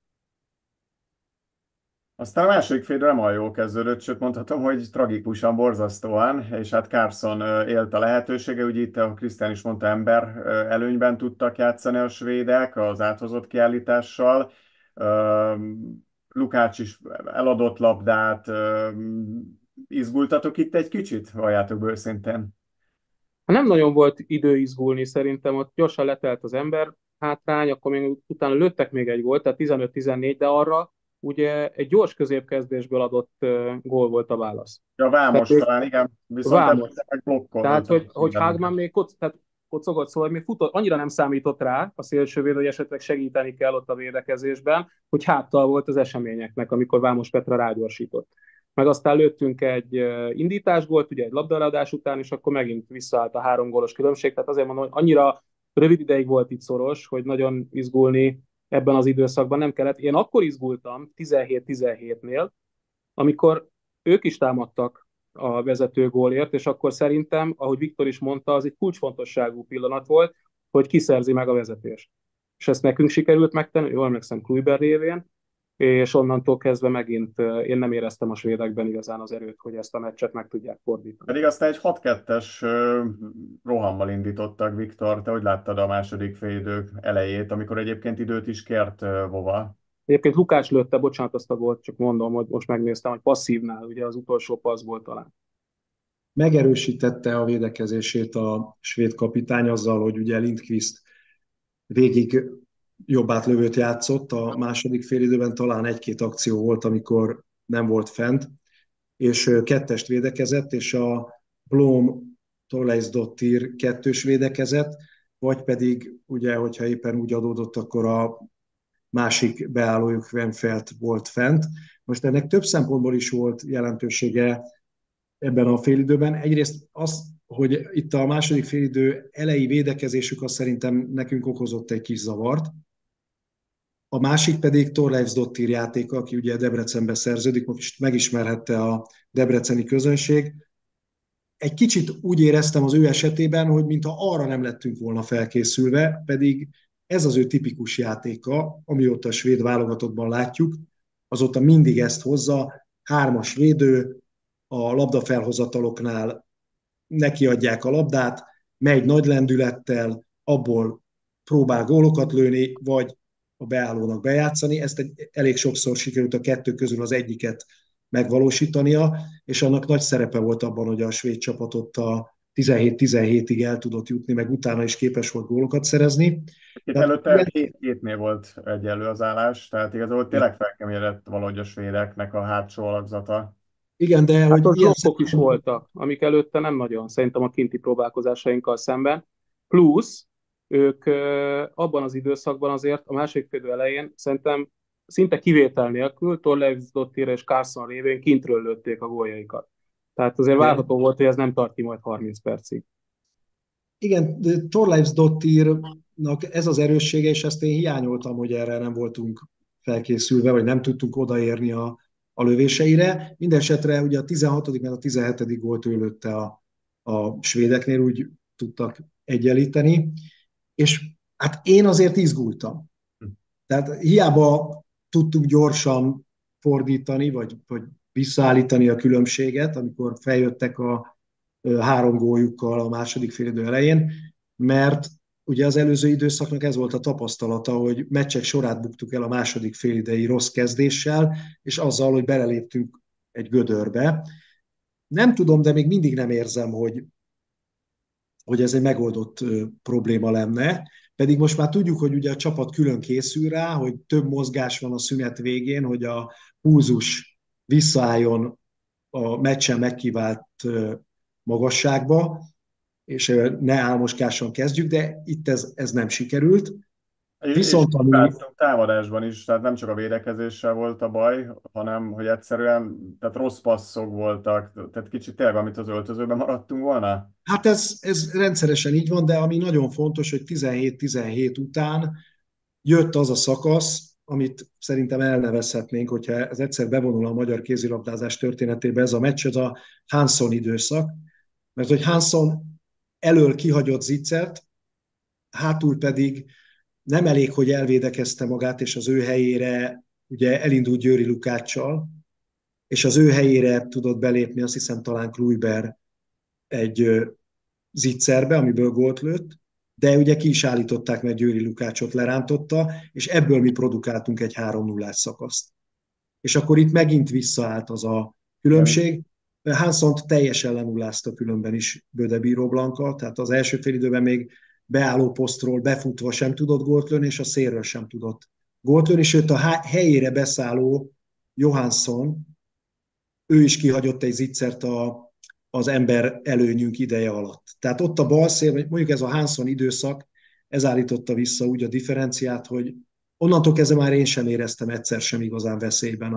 Aztán a második fél nem olyan jól kezdődött, sőt mondhatom, hogy tragikusan, borzasztóan, és hát Carson élt a lehetősége, ugye itt a Krisztián is mondta, ember előnyben tudtak játszani a svédek az áthozott kiállítással. Lukács is eladott labdát, izgultatok itt egy kicsit, valljátok be őszintén. Nem nagyon volt idő izgulni, szerintem ott gyorsan letelt az ember hátrány, akkor még utána lőttek még egy gólt, tehát 15-14, de arra ugye egy gyors középkezdésből adott gól volt a válasz. Ja, Tehát Vámos ők talán, igen, viszont vámos. ebben meg Tehát, blokkoltak. hogy Hagman még tehát kocogott, szóval még futott, annyira nem számított rá a szélsővédő, hogy esetleg segíteni kell ott a védekezésben, hogy háttal volt az eseményeknek, amikor Vámos Petra rágyorsított. Meg aztán lőttünk egy indításgólt, ugye egy labdaeladás után, és akkor megint visszaállt a 3 gólos különbség. Tehát azért mondom, hogy annyira rövid ideig volt itt szoros, hogy nagyon izgulni ebben az időszakban nem kellett. Én akkor izgultam 17-17-nél, amikor ők is támadtak a vezető gólért, és akkor szerintem, ahogy Viktor is mondta, az egy kulcsfontosságú pillanat volt, hogy kiszerzi meg a vezetést. És ezt nekünk sikerült megtenni, jól emlékszem Kluiber révén, és onnantól kezdve megint én nem éreztem a svédekben igazán az erőt, hogy ezt a meccset meg tudják fordítani. Pedig aztán egy 6-2-es rohammal indítottak, Viktor. Te hogy láttad a második félidő elejét, amikor egyébként időt is kért Vova? Egyébként Lukács lőtte, bocsánat, azt a volt, csak mondom, hogy most megnéztem, hogy passzívnál, ugye az utolsó passz volt talán. Megerősítette a védekezését a svéd kapitány azzal, hogy ugye Lindqvist végig jobb átlövőt játszott, a második félidőben talán egy-két akció volt, amikor nem volt fent, és kettest védekezett, és a Blom Torleisdottir kettős védekezett, vagy pedig ugye, hogyha éppen úgy adódott, akkor a másik beállójuk Venfeld volt fent. Most ennek több szempontból is volt jelentősége ebben a félidőben. Egyrészt az, hogy itt a második félidő elejé védekezésük az szerintem nekünk okozott egy kis zavart. A másik pedig Torleifsdottir játéka, aki ugye Debrecenbe szerződik, most megismerhette a debreceni közönség. Egy kicsit úgy éreztem az ő esetében, hogy mintha arra nem lettünk volna felkészülve, pedig ez az ő tipikus játéka, amióta a svéd válogatottban látjuk, azóta mindig ezt hozza, 3-as védő, a labdafelhozataloknál nekiadják a labdát, megy nagy lendülettel, abból próbál gólokat lőni, vagy a beállónak bejátszani. Ezt elég sokszor sikerült a kettő közül az egyiket megvalósítania, és annak nagy szerepe volt abban, hogy a svéd csapatot a 17-17-ig el tudott jutni, meg utána is képes volt gólokat szerezni. Itt Tehát, előtte 7-7-nél volt egyenlő az állás, tehát igazából tényleg felkeméredett valahogy a svédeknek a hátsó alakzata. igen, de Hát hogy ott ilyen blokkok is voltak, amik előtte nem nagyon, szerintem a kinti próbálkozásainkkal szemben. Plusz ők abban az időszakban azért a második félidő elején szerintem szinte kivétel nélkül Torleifsdottir és Carson révén kintről lőtték a góljaikat. Tehát azért várható volt, hogy ez nem tart ki majd 30 percig. Igen, Torleifsdottirnak ez az erőssége, és ezt én hiányoltam, hogy erre nem voltunk felkészülve, vagy nem tudtunk odaérni a lövéseire. Mindenesetre ugye a 16. meg a 17. gólt ő lőtte a svédeknél, úgy tudtak egyenlíteni, és hát én azért izgultam. Tehát hiába tudtuk gyorsan fordítani, vagy visszaállítani a különbséget, amikor feljöttek a 3 góljukkal a második félidő elején, mert ugye az előző időszaknak ez volt a tapasztalata, hogy meccsek sorát buktuk el a második félidei rossz kezdéssel, és azzal, hogy beleléptünk egy gödörbe. Nem tudom, de még mindig nem érzem, hogy ez egy megoldott probléma lenne. Pedig most már tudjuk, hogy ugye a csapat külön készül rá, hogy több mozgás van a szünet végén, hogy a pulzus visszaálljon a meccsen megkívánt magasságba, és ne álmoskásan kezdjük, de itt ez nem sikerült. És láttunk támadásban is, tehát nem csak a védekezéssel volt a baj, hanem hogy egyszerűen tehát rossz passzok voltak, tehát kicsit tényleg, amit az öltözőben maradtunk volna. Hát ez rendszeresen így van, de ami nagyon fontos, hogy 17-17 után jött az a szakasz, amit szerintem elnevezhetnénk, hogyha ez egyszer bevonul a magyar kézilabdázás történetébe, ez a meccs, ez a Hanson időszak, mert hogy Hanson elől kihagyott Zicsert, hátul pedig nem elég, hogy elvédekezte magát, és az ő helyére ugye elindult Győri Lukáccsal, és az ő helyére tudott belépni, azt hiszem talán Kluiber egy Zitzerbe, amiből gólt lőtt, de ugye ki is állították, mert Győri Lukácsot lerántotta, és ebből mi produkáltunk egy 3-0-ás szakaszt. És akkor itt megint visszaállt az a különbség. Hansont teljesen lenullázta különben is Bödebíró Blanka, tehát az első félidőben még beálló posztról befutva sem tudott gólt lőni, és a szélről sem tudott gólt lőni, sőt a helyére beszálló Johansson, ő is kihagyott egy Zitzert az ember előnyünk ideje alatt. Tehát ott a bal szél, mondjuk ez a Hanson időszak, ez állította vissza úgy a differenciát, hogy onnantól kezdve már én sem éreztem egyszer sem igazán veszélyben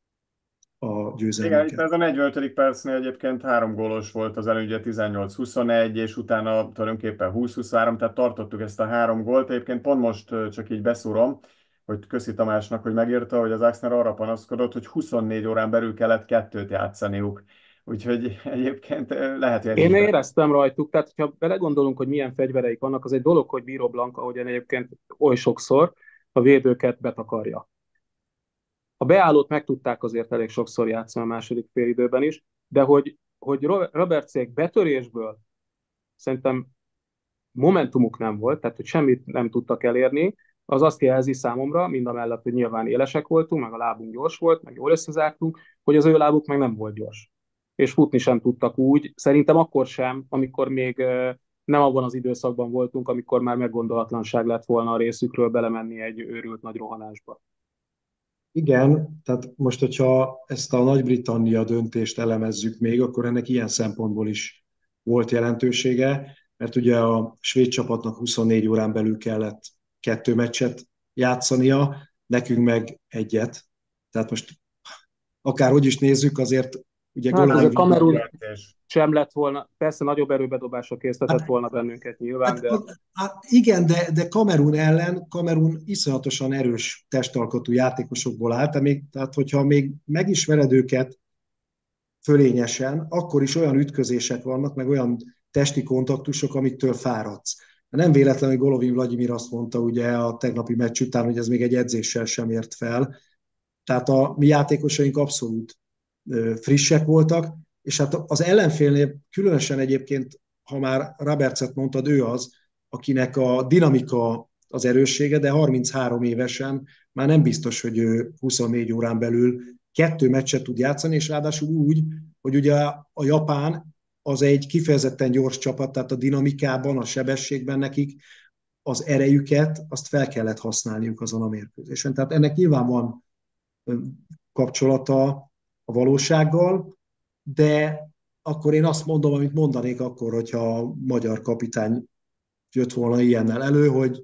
a győzelmünket. Igen, itt ez a 45. percnél egyébként 3 gólos volt az előny, 18-21, és utána tulajdonképpen 20-23, tehát tartottuk ezt a 3 gólt. Egyébként pont most csak így beszúrom, hogy köszi Tamásnak, hogy megírta, hogy az Axner arra panaszkodott, hogy 24 órán belül kellett 2-t játszaniuk. Úgyhogy egyébként lehet, hogy... Én éreztem rajtuk, tehát ha belegondolunk, hogy milyen fegyvereik vannak, az egy dolog, hogy Bíró Blanka, ahogyan egyébként oly sokszor a védőket betakarja. A beállót meg tudták azért elég sokszor játszani a második félidőben is, de hogy Robertsék betörésből szerintem momentumuk nem volt, tehát hogy semmit nem tudtak elérni, az azt jelzi számomra, mindamellett, hogy nyilván élesek voltunk, meg a lábunk gyors volt, meg jól összezártunk, hogy az ő lábuk meg nem volt gyors. És futni sem tudtak úgy, szerintem akkor sem, amikor még nem abban az időszakban voltunk, amikor már meggondolatlanság lett volna a részükről belemenni egy őrült nagy rohanásba. Igen, tehát most, hogyha ezt a Nagy-Britannia döntést elemezzük még, akkor ennek ilyen szempontból is volt jelentősége, mert ugye a svéd csapatnak 24 órán belül kellett 2 meccset játszania, nekünk meg egyet. Tehát most akárhogy is nézzük, azért ugye hát ez a Kamerun sem lett volna, persze nagyobb erőbedobásra késztetett volna bennünket nyilván, de... Igen, de Kamerun iszonyatosan erős testalkatú játékosokból állt, tehát hogyha még megismered őket fölényesen, akkor is olyan ütközések vannak, meg olyan testi kontaktusok, amiktől fáradsz. Nem véletlen, hogy Golovin Vladimir azt mondta ugye a tegnapi meccs után, hogy ez még egy edzéssel sem ért fel. Tehát a mi játékosaink abszolút frissek voltak, és hát az ellenfélnél különösen egyébként, ha már Robertset mondtad, ő az, akinek a dinamika az erőssége, de 33 évesen már nem biztos, hogy ő 24 órán belül 2 meccset tud játszani, és ráadásul úgy, hogy ugye a Japán az egy kifejezetten gyors csapat, tehát a dinamikában, a sebességben nekik az erejüket, azt fel kellett használniuk azon a mérkőzésen. Tehát ennek nyilván van kapcsolata a valósággal, de akkor én azt mondom, amit mondanék akkor, hogyha a magyar kapitány jött volna ilyennel elő, hogy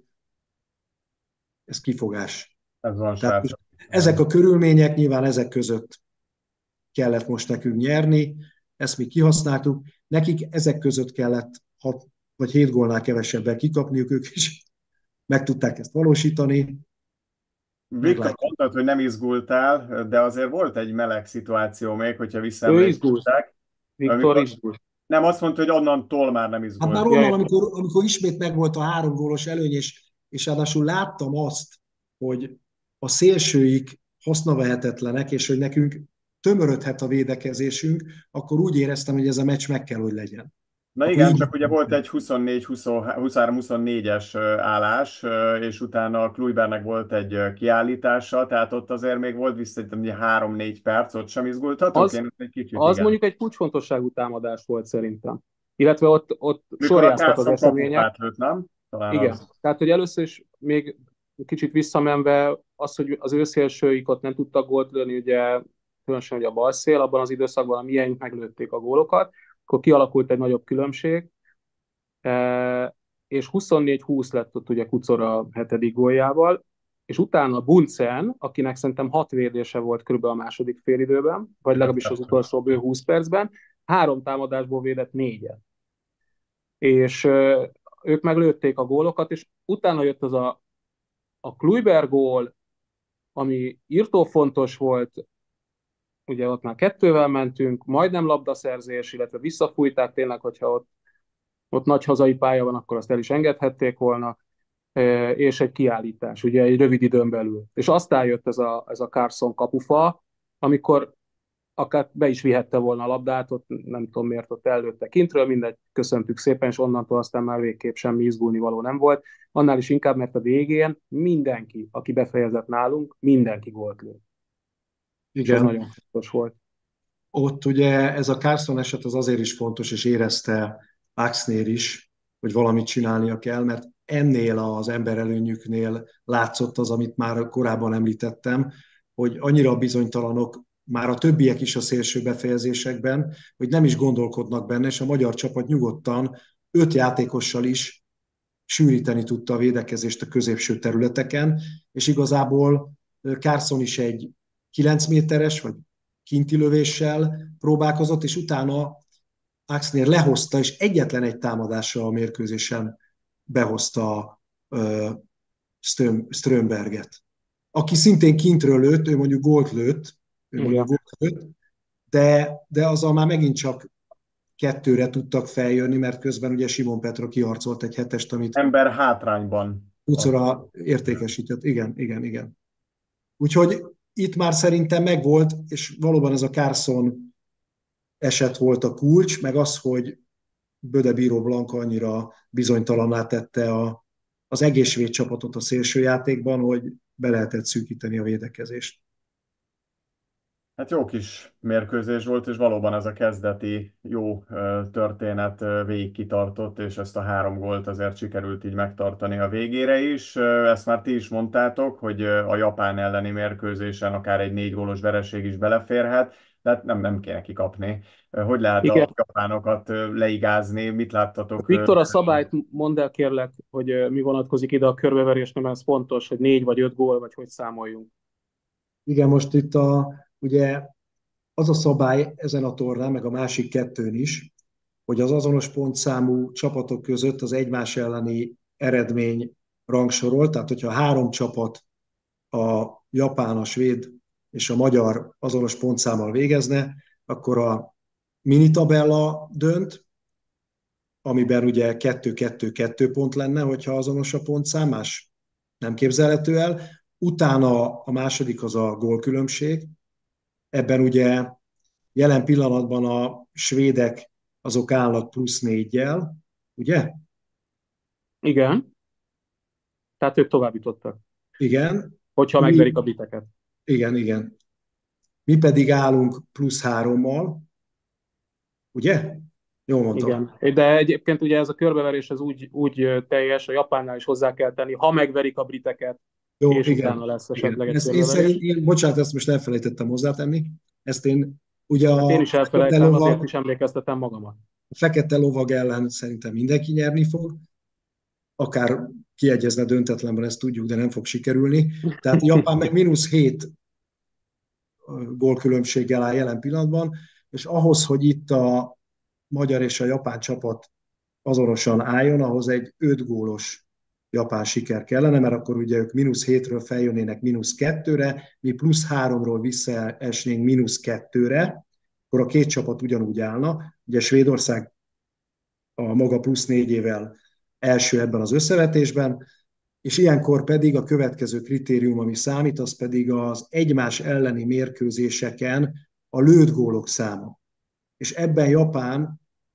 ez kifogás. Ez van, srác. Ezek a körülmények, nyilván ezek között kellett most nekünk nyerni, ezt mi kihasználtuk, nekik ezek között kellett 6 vagy 7 gólnál kevesebben kikapniuk, ők is meg tudták ezt valósítani. Viktor mondtad, hogy nem izgultál, de azért volt egy meleg szituáció még, hogyha visszaemlékeztek. Viktor izgult. Nem, azt mondta, hogy onnantól már nem izgult. Hát már onnan, amikor ismét megvolt a 3 gólos előny, és ráadásul láttam azt, hogy a szélsőik hasznavehetetlenek, és hogy nekünk tömörödhet a védekezésünk, akkor úgy éreztem, hogy ez a meccs meg kell, hogy legyen. Na akkor igen, így. csak ugye volt egy 23-24-es állás, és utána a Kluibernek volt egy kiállítása, tehát ott azért még volt vissza, hogy 3-4 perc, ott sem izgultatok? Az, Én egy kicsit az igen. mondjuk egy kulcsfontosságú támadás volt szerintem. Illetve ott Mikor a sorjáztak az Carson események. kapufát lőtt, nem? Talán Igen, az. tehát hogy először is még kicsit visszamenve az, hogy az ő szélsőik ott nem tudtak gólt lőni, ugye különösen hogy a bal szél, abban az időszakban a miénk meglőtték a gólokat, akkor kialakult egy nagyobb különbség, és 24-20 lett ott ugye Kucor a hetedik góljával, és utána Bunsen, akinek szerintem 6 védése volt körülbelül a második félidőben, vagy legalábbis az utolsó bő 20 percben, 3 támadásból védett 4-et. És ők meglőtték a gólokat, és utána jött az a Kluiber gól, ami írtó fontos volt, ugye ott már 2-vel mentünk, majdnem labdaszerzés, illetve visszafújták tényleg, hogyha ott nagy hazai pálya van, akkor azt el is engedhették volna, és egy kiállítás, ugye egy rövid időn belül. És aztán jött ez a Carson kapufa, amikor akár be is vihette volna a labdát, ott nem tudom miért ott előtte kintről, mindegy, köszöntük szépen, és onnantól aztán már végképp semmi izgulni való nem volt. Annál is inkább, mert a végén mindenki, aki befejezett nálunk, mindenki gólt lőtt. És ez Igen, nagyon fontos volt. ott ugye ez a Carson eset az azért is fontos, és érezte Axnér is, hogy valamit csinálnia kell, mert ennél az emberelőnyüknél látszott az, amit már korábban említettem, hogy annyira bizonytalanok már a többiek is a szélső befejezésekben, hogy nem is gondolkodnak benne, és a magyar csapat nyugodtan 5 játékossal is sűríteni tudta a védekezést a középső területeken, és igazából Carson is egy 9 méteres, vagy kinti lövéssel próbálkozott, és utána Axnér lehozta, és egyetlen egy támadással a mérkőzésen behozta Strömberget, aki szintén kintről lőtt, ő mondjuk gólt lőtt, de azzal már megint csak 2-re tudtak feljönni, mert közben ugye Simon Petra kiharcolt egy 7-est, amit Ember hátrányban. Kucora értékesített. Igen, igen, igen. Úgyhogy itt már szerintem megvolt, és valóban ez a Carson eset volt a kulcs, meg az, hogy Böde Bíró Blanka annyira bizonytalanná tette az egész svéd csapatot a szélsőjátékban, hogy be lehetett szűkíteni a védekezést. Hát jó kis mérkőzés volt, és valóban ez a kezdeti jó történet végig kitartott, és ezt a 3 gólt azért sikerült így megtartani a végére is. Ezt már ti is mondtátok, hogy a Japán elleni mérkőzésen akár egy 4 gólos vereség is beleférhet, de hát nem kéne kikapni. Hogy lehet Igen. a japánokat leigázni? Mit láttatok? Viktor, a szabályt mondd el kérlek, hogy mi vonatkozik ide a körbeverésnél, mert ez fontos, hogy 4 vagy 5 gól, vagy hogy számoljunk. Igen, most itt ugye az a szabály ezen a tornán, meg a másik 2-n is, hogy az azonos pontszámú csapatok között az egymás elleni eredmény rangsorol, tehát hogyha 3 csapat, a japán, a svéd és a magyar azonos pontszámmal végezne, akkor a minitabella dönt, amiben ugye 2-2-2 pont lenne, hogyha azonos a pontszám, más nem képzelhető el. Utána a második az a gólkülönbség. Ebben ugye jelen pillanatban a svédek azok állnak +4-jel, ugye? Igen. Tehát ők tovább jutottak. Igen. Hogyha megverik a biteket. Igen, igen. Mi pedig állunk +3-mal, ugye? Jól mondtam. Igen, de egyébként ugye ez a körbeverés ez úgy teljes, a Japánnál is hozzá kell tenni, ha megverik a briteket, Jó, és igen, utána lesz igen. esetleg egy Ezt körbeverés. bocsánat, ezt most elfelejtettem hozzátenni. Ezt én ugye Hát én a is elfelejtem, azért is emlékeztetem magamat. fekete lovag ellen szerintem mindenki nyerni fog. Akár kiegyezne döntetlenben, ezt tudjuk, de nem fog sikerülni. Tehát Japán meg -7 gólkülönbséggel áll jelen pillanatban, és ahhoz, hogy itt a magyar és a japán csapat azonosan álljon, ahhoz egy 5 gólos japán siker kellene, mert akkor ugye ők -7-ről feljönnének -2-re, mi +3-ról visszaesnénk -2-re, akkor a 2 csapat ugyanúgy állna. Ugye Svédország a maga +4-ével első ebben az összevetésben, és ilyenkor pedig a következő kritérium, ami számít, az pedig az egymás elleni mérkőzéseken a lőtt gólok száma. És ebben Japán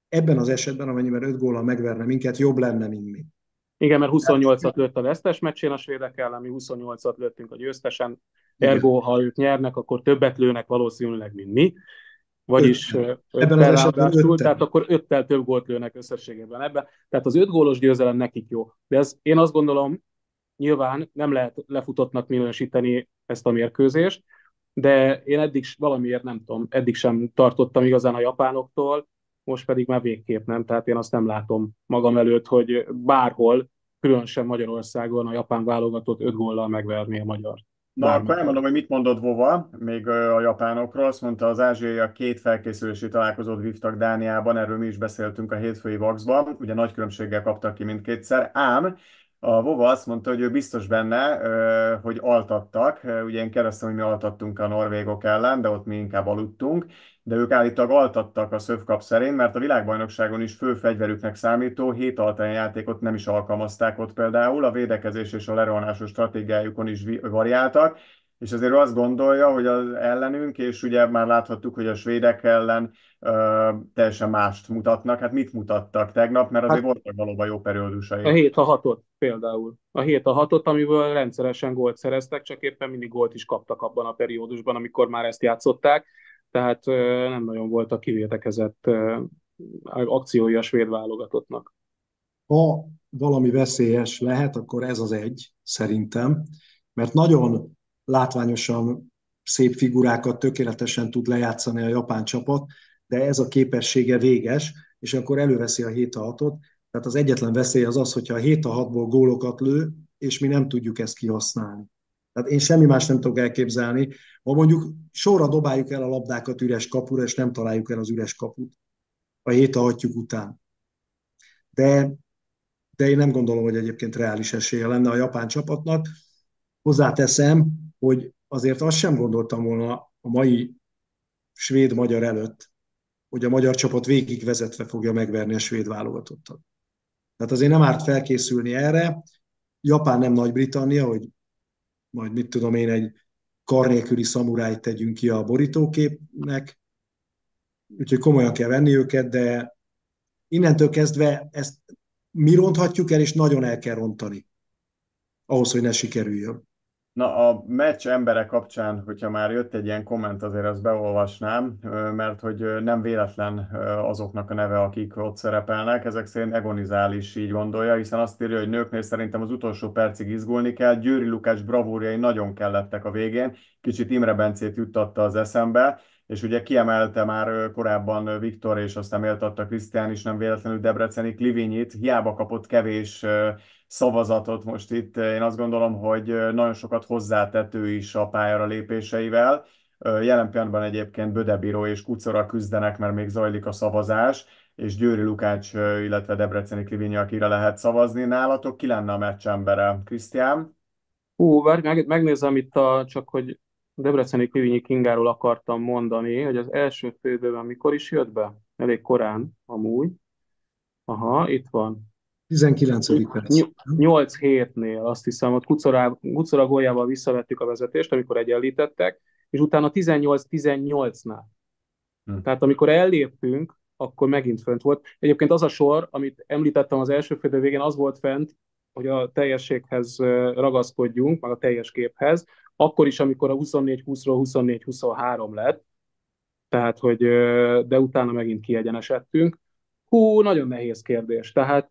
ebben az esetben, amennyiben 5 góllal megverne minket, jobb lenne, mint mi. Igen, mert 28-at lőtt a vesztes meccsén a svédek ellen, mi 28-at lőttünk a győztesen, Igen. ergo, ha ők nyernek, akkor többet lőnek valószínűleg, mint mi, vagyis Ebben az 5-tel esetben ráadásul, 5-tel. tehát akkor 5-tel több gólt lőnek összességében ebben. Tehát az 5 gólos győzelem nekik jó. De ez, én azt gondolom, nyilván nem lehet lefutottnak minősíteni ezt a mérkőzést, de én eddig valamiért nem tudom, eddig sem tartottam igazán a japánoktól, most pedig már végképp nem, tehát én azt nem látom magam előtt, hogy bárhol, különösen Magyarországon a japán válogatott 5 góllal megverné a magyar. Na, akkor elmondom, hogy mit mondott Vova, még a japánokról. Azt mondta, az ázsiaiak 2 felkészülési találkozót vívtak Dániában, erről mi is beszéltünk a hétfői Vaxban, ugye nagy különbséggel kaptak ki mindkétszer, ám a Vova azt mondta, hogy ő biztos benne, hogy altattak. Ugye én kérdeztem, hogy mi altattunk a norvégok ellen, de ott mi inkább aludtunk, de ők állítólag altattak a Szövkap szerint, mert a világbajnokságon is fő fegyverüknek számító 7 altány játékot nem is alkalmazták ott például, a védekezés és a lerohanásos stratégiájukon is variáltak, és azért azt gondolja, hogy az ellenünk, és ugye már láthattuk, hogy a svédek ellen teljesen mást mutatnak. Hát mit mutattak tegnap, mert azért Hát voltak valóban jó periódusai. a 7-6-ot például. A 7-6-ot, amiből rendszeresen gólt szereztek, csak éppen mindig gólt is kaptak abban a periódusban, amikor már ezt játszották. Tehát nem nagyon voltak kivétekezett akciói a svéd válogatottnak. Ha valami veszélyes lehet, akkor ez az egy, szerintem, mert nagyon látványosan szép figurákat tökéletesen tud lejátszani a japán csapat, de ez a képessége véges, és akkor előveszi a 7-6-ot. Tehát az egyetlen veszély az az, hogyha a 7-6-ból gólokat lő, és mi nem tudjuk ezt kihasználni. Tehát én semmi más nem tudok elképzelni. Ha mondjuk sorra dobáljuk el a labdákat üres kapura, és nem találjuk el az üres kaput a 7-6-juk után. De én nem gondolom, hogy egyébként reális esélye lenne a japán csapatnak. Hozzáteszem, hogy azért azt sem gondoltam volna a mai svéd-magyar előtt, hogy a magyar csapat végigvezetve fogja megverni a svéd válogatottat. Tehát azért nem árt felkészülni erre. Japán nem Nagy-Britannia, hogy majd mit tudom én, egy kar nélküli szamurájt tegyünk ki a borítóképnek, úgyhogy komolyan kell venni őket, de innentől kezdve ezt mi ronthatjuk el, és nagyon el kell rontani, ahhoz, hogy ne sikerüljön. Na, a meccs embere kapcsán, hogyha már jött egy ilyen komment, azért azt beolvasnám, mert hogy nem véletlen azoknak a neve, akik ott szerepelnek, ezek szerint Egonizál is így gondolja, hiszen azt írja, hogy nőknél szerintem az utolsó percig izgulni kell, Győri Lukács bravúrjai nagyon kellettek a végén, kicsit Imre Bencét juttatta az eszembe, és ugye kiemelte már korábban Viktor, és aztán méltatta Krisztián is, nem véletlenül Debreceni Klivinyit, hiába kapott kevés szavazatot most itt. Én azt gondolom, hogy nagyon sokat hozzátett ő is a pályára lépéseivel. Jelen pillanatban egyébként Bödebíró és Kucora küzdenek, mert még zajlik a szavazás, és Győri Lukács, illetve Debreceni Klivinyi, akire lehet szavazni. Nálatok ki lenne a meccs embere? Krisztián? Várj, megnézem itt csak hogy Debreceni Klivinyi Kingáról akartam mondani, hogy az első félidőben mikor is jött be? Elég korán, amúgy. Aha, itt van. 19. perc. 8-7-nél azt hiszem, hogy Kucora góljával visszavettük a vezetést, amikor egyenlítettek, és utána 18-18-nál. Tehát amikor elléptünk, akkor megint fönt volt. Egyébként az a sor, amit említettem az első félidő végén, az volt fent, hogy a teljességhez ragaszkodjunk, meg a teljes képhez, akkor is, amikor a 24-20-ról 24-23 lett, tehát, hogy de utána megint kiegyenesedtünk. Nagyon nehéz kérdés. Tehát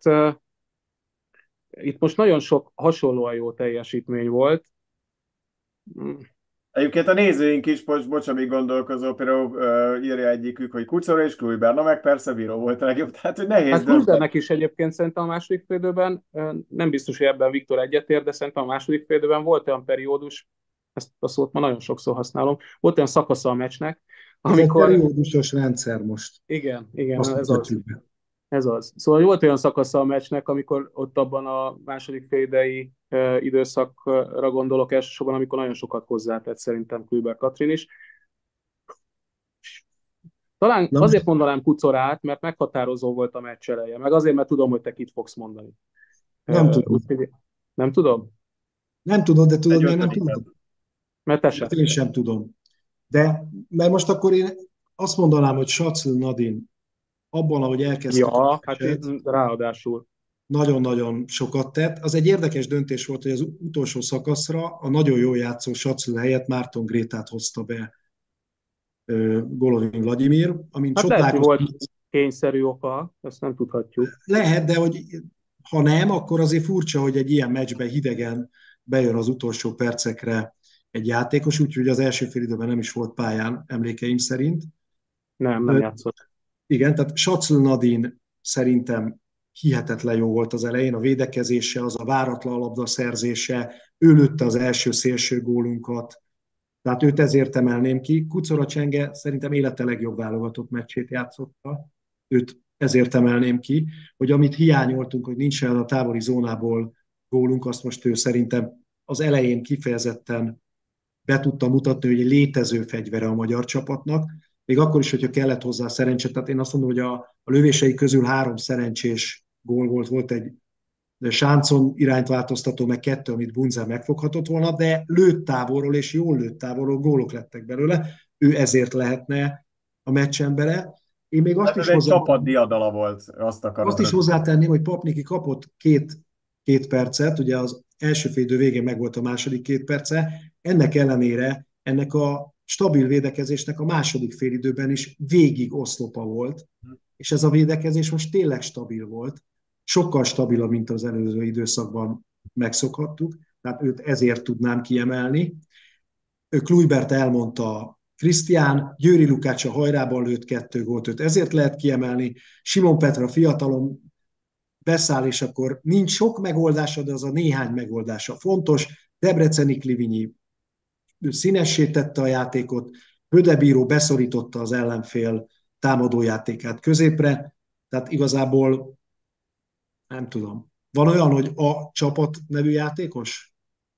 itt most nagyon sok hasonlóan jó teljesítmény volt. Egyébként a nézőink is, bocs, amíg gondolkozó, például írja egyikük, hogy Kucora és Kluiber, na meg persze Bíró volt a legjobb, tehát hogy nehéz Hát Kluibernek is egyébként szerintem a második félidőben, nem biztos, hogy ebben Viktor egyetért, de szerintem a második félidőben volt olyan periódus, ezt a szót ma nagyon sokszor használom, volt olyan szakasza a meccsnek, amikor... Ez egy periódusos rendszer most. Igen, ez az. Ez az. Szóval volt olyan szakasza a meccsnek, amikor ott abban a második félidei időszakra gondolok elsősorban, amikor nagyon sokat hozzátett szerintem Kluiber Katrin is. Talán azért mondanám Kucorát, mert meghatározó volt a meccs eleje, meg azért, mert tudom, hogy te kit fogsz mondani. Nem tudom. Nem tudom? Nem tudod, de tudod, miért nem tudod? Mert te sem. Én sem tudom. De, mert most akkor én azt mondanám, hogy Sacl Nadin abban, ahogy elkezdtük a Ja, hát meccset, ráadásul. nagyon-nagyon sokat tett. Az egy érdekes döntés volt, hogy az utolsó szakaszra a nagyon jól játszó Sacl helyett Márton Grétát hozta be Golovin Vladimir, amin Hát lehet, hogy volt csodálkoztam. kényszerű oka, ezt nem tudhatjuk. Lehet, de hogy ha nem, akkor azért furcsa, hogy egy ilyen meccsben hidegen bejön az utolsó percekre egy játékos, úgyhogy az első fél időben nem is volt pályán, emlékeim szerint. Nem játszott. Igen, tehát Sacl Nadin szerintem hihetetlen jó volt az elején, a védekezése, az a váratlan labdaszerzése, ő lőtte az első szélső gólunkat, tehát őt ezért emelném ki. Kucora Csenge szerintem élete legjobb válogatott meccsét játszotta, őt ezért emelném ki, hogy amit hiányoltunk, hogy nincs el a távoli zónából gólunk, azt most ő szerintem az elején kifejezetten be tudta mutatni, hogy egy létező fegyvere a magyar csapatnak, még akkor is, hogyha kellett hozzá szerencse. Tehát én azt mondom, hogy a lövései közül 3 szerencsés gól volt egy sáncon irányt változtató, meg 2, amit Bunzel megfoghatott volna, de lőtt távolról, és jól lőtt távolról, gólok lettek belőle. Ő ezért lehetne a meccsembere. Én még Hát ez egy csapat diadala volt, azt is hozzátenném, hogy Papniki kapott két percet, ugye az első fél idő végén meg volt a második 2 perce, ennek ellenére ennek a stabil védekezésnek a második félidőben is végig oszlopa volt, és ez a védekezés most tényleg stabil volt, sokkal stabilabb, mint az előző időszakban megszokhattuk, tehát őt ezért tudnám kiemelni. Kluivert elmondta Krisztián, Győri Lukács a hajrában lőtt 2 gólt, őt ezért lehet kiemelni, Simon Petra fiatalon beszáll, és akkor nincs sok megoldása, de az a néhány megoldása fontos. Debreceni Klivinyi színessé tette a játékot, Hödebíró beszorította az ellenfél támadójátékát középre, tehát igazából nem tudom. Van olyan, hogy a csapat nevű játékos?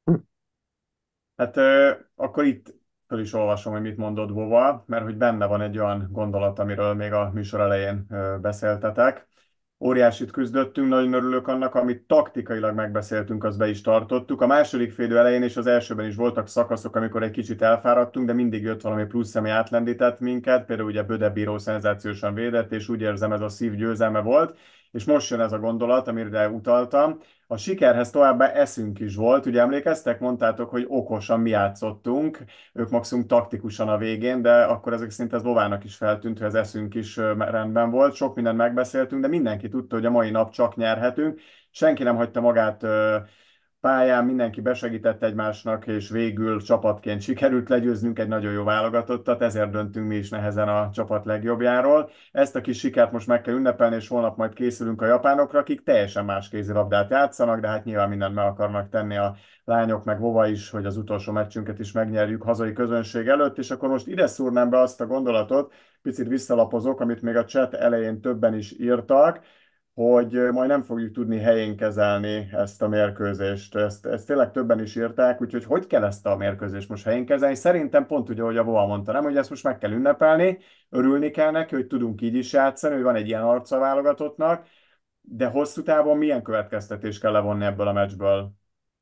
Hát akkor itt föl is olvasom, hogy mit mondott Vova, mert hogy benne van egy olyan gondolat, amiről még a műsor elején beszéltetek. Óriásit küzdöttünk, nagyon örülök annak, amit taktikailag megbeszéltünk, azt be is tartottuk. A második félidő elején és az elsőben is voltak szakaszok, amikor egy kicsit elfáradtunk, de mindig jött valami plusz, ami átlendített minket. Például ugye Bödebíró szenzációsan védett, és úgy érzem, ez a szív győzelme volt. És most jön ez a gondolat, amire utaltam. A sikerhez továbbá eszünk is volt. Ugye emlékeztek, mondtátok, hogy okosan mi játszottunk, ők maximum taktikusan a végén, de akkor ezek szerint ez Lovának is feltűnt, hogy az eszünk is rendben volt. Sok mindent megbeszéltünk, de mindenki tudta, hogy a mai nap csak nyerhetünk. Senki nem hagyta magát pályán, mindenki besegített egymásnak, és végül csapatként sikerült legyőznünk egy nagyon jó válogatottat, ezért döntünk mi is nehezen a csapat legjobbjáról. Ezt a kis sikert most meg kell ünnepelni, és holnap majd készülünk a japánokra, akik teljesen más kézilabdát játszanak, de hát nyilván mindent meg akarnak tenni a lányok, meg Vova is, hogy az utolsó meccsünket is megnyerjük hazai közönség előtt, és akkor most ide szúrnám be azt a gondolatot, picit visszalapozok, amit még a chat elején többen is írtak, hogy majd nem fogjuk tudni helyén kezelni ezt a mérkőzést. Ezt tényleg többen is írták, úgyhogy hogy kell ezt a mérkőzést most helyén kezelni? Szerintem pont úgy, ahogy a Vova mondta, nem, hogy ezt most meg kell ünnepelni, örülni kell neki, hogy tudunk így is játszani, hogy van egy ilyen arca a válogatottnak, de hosszú távon milyen következtetést kell levonni ebből a meccsből?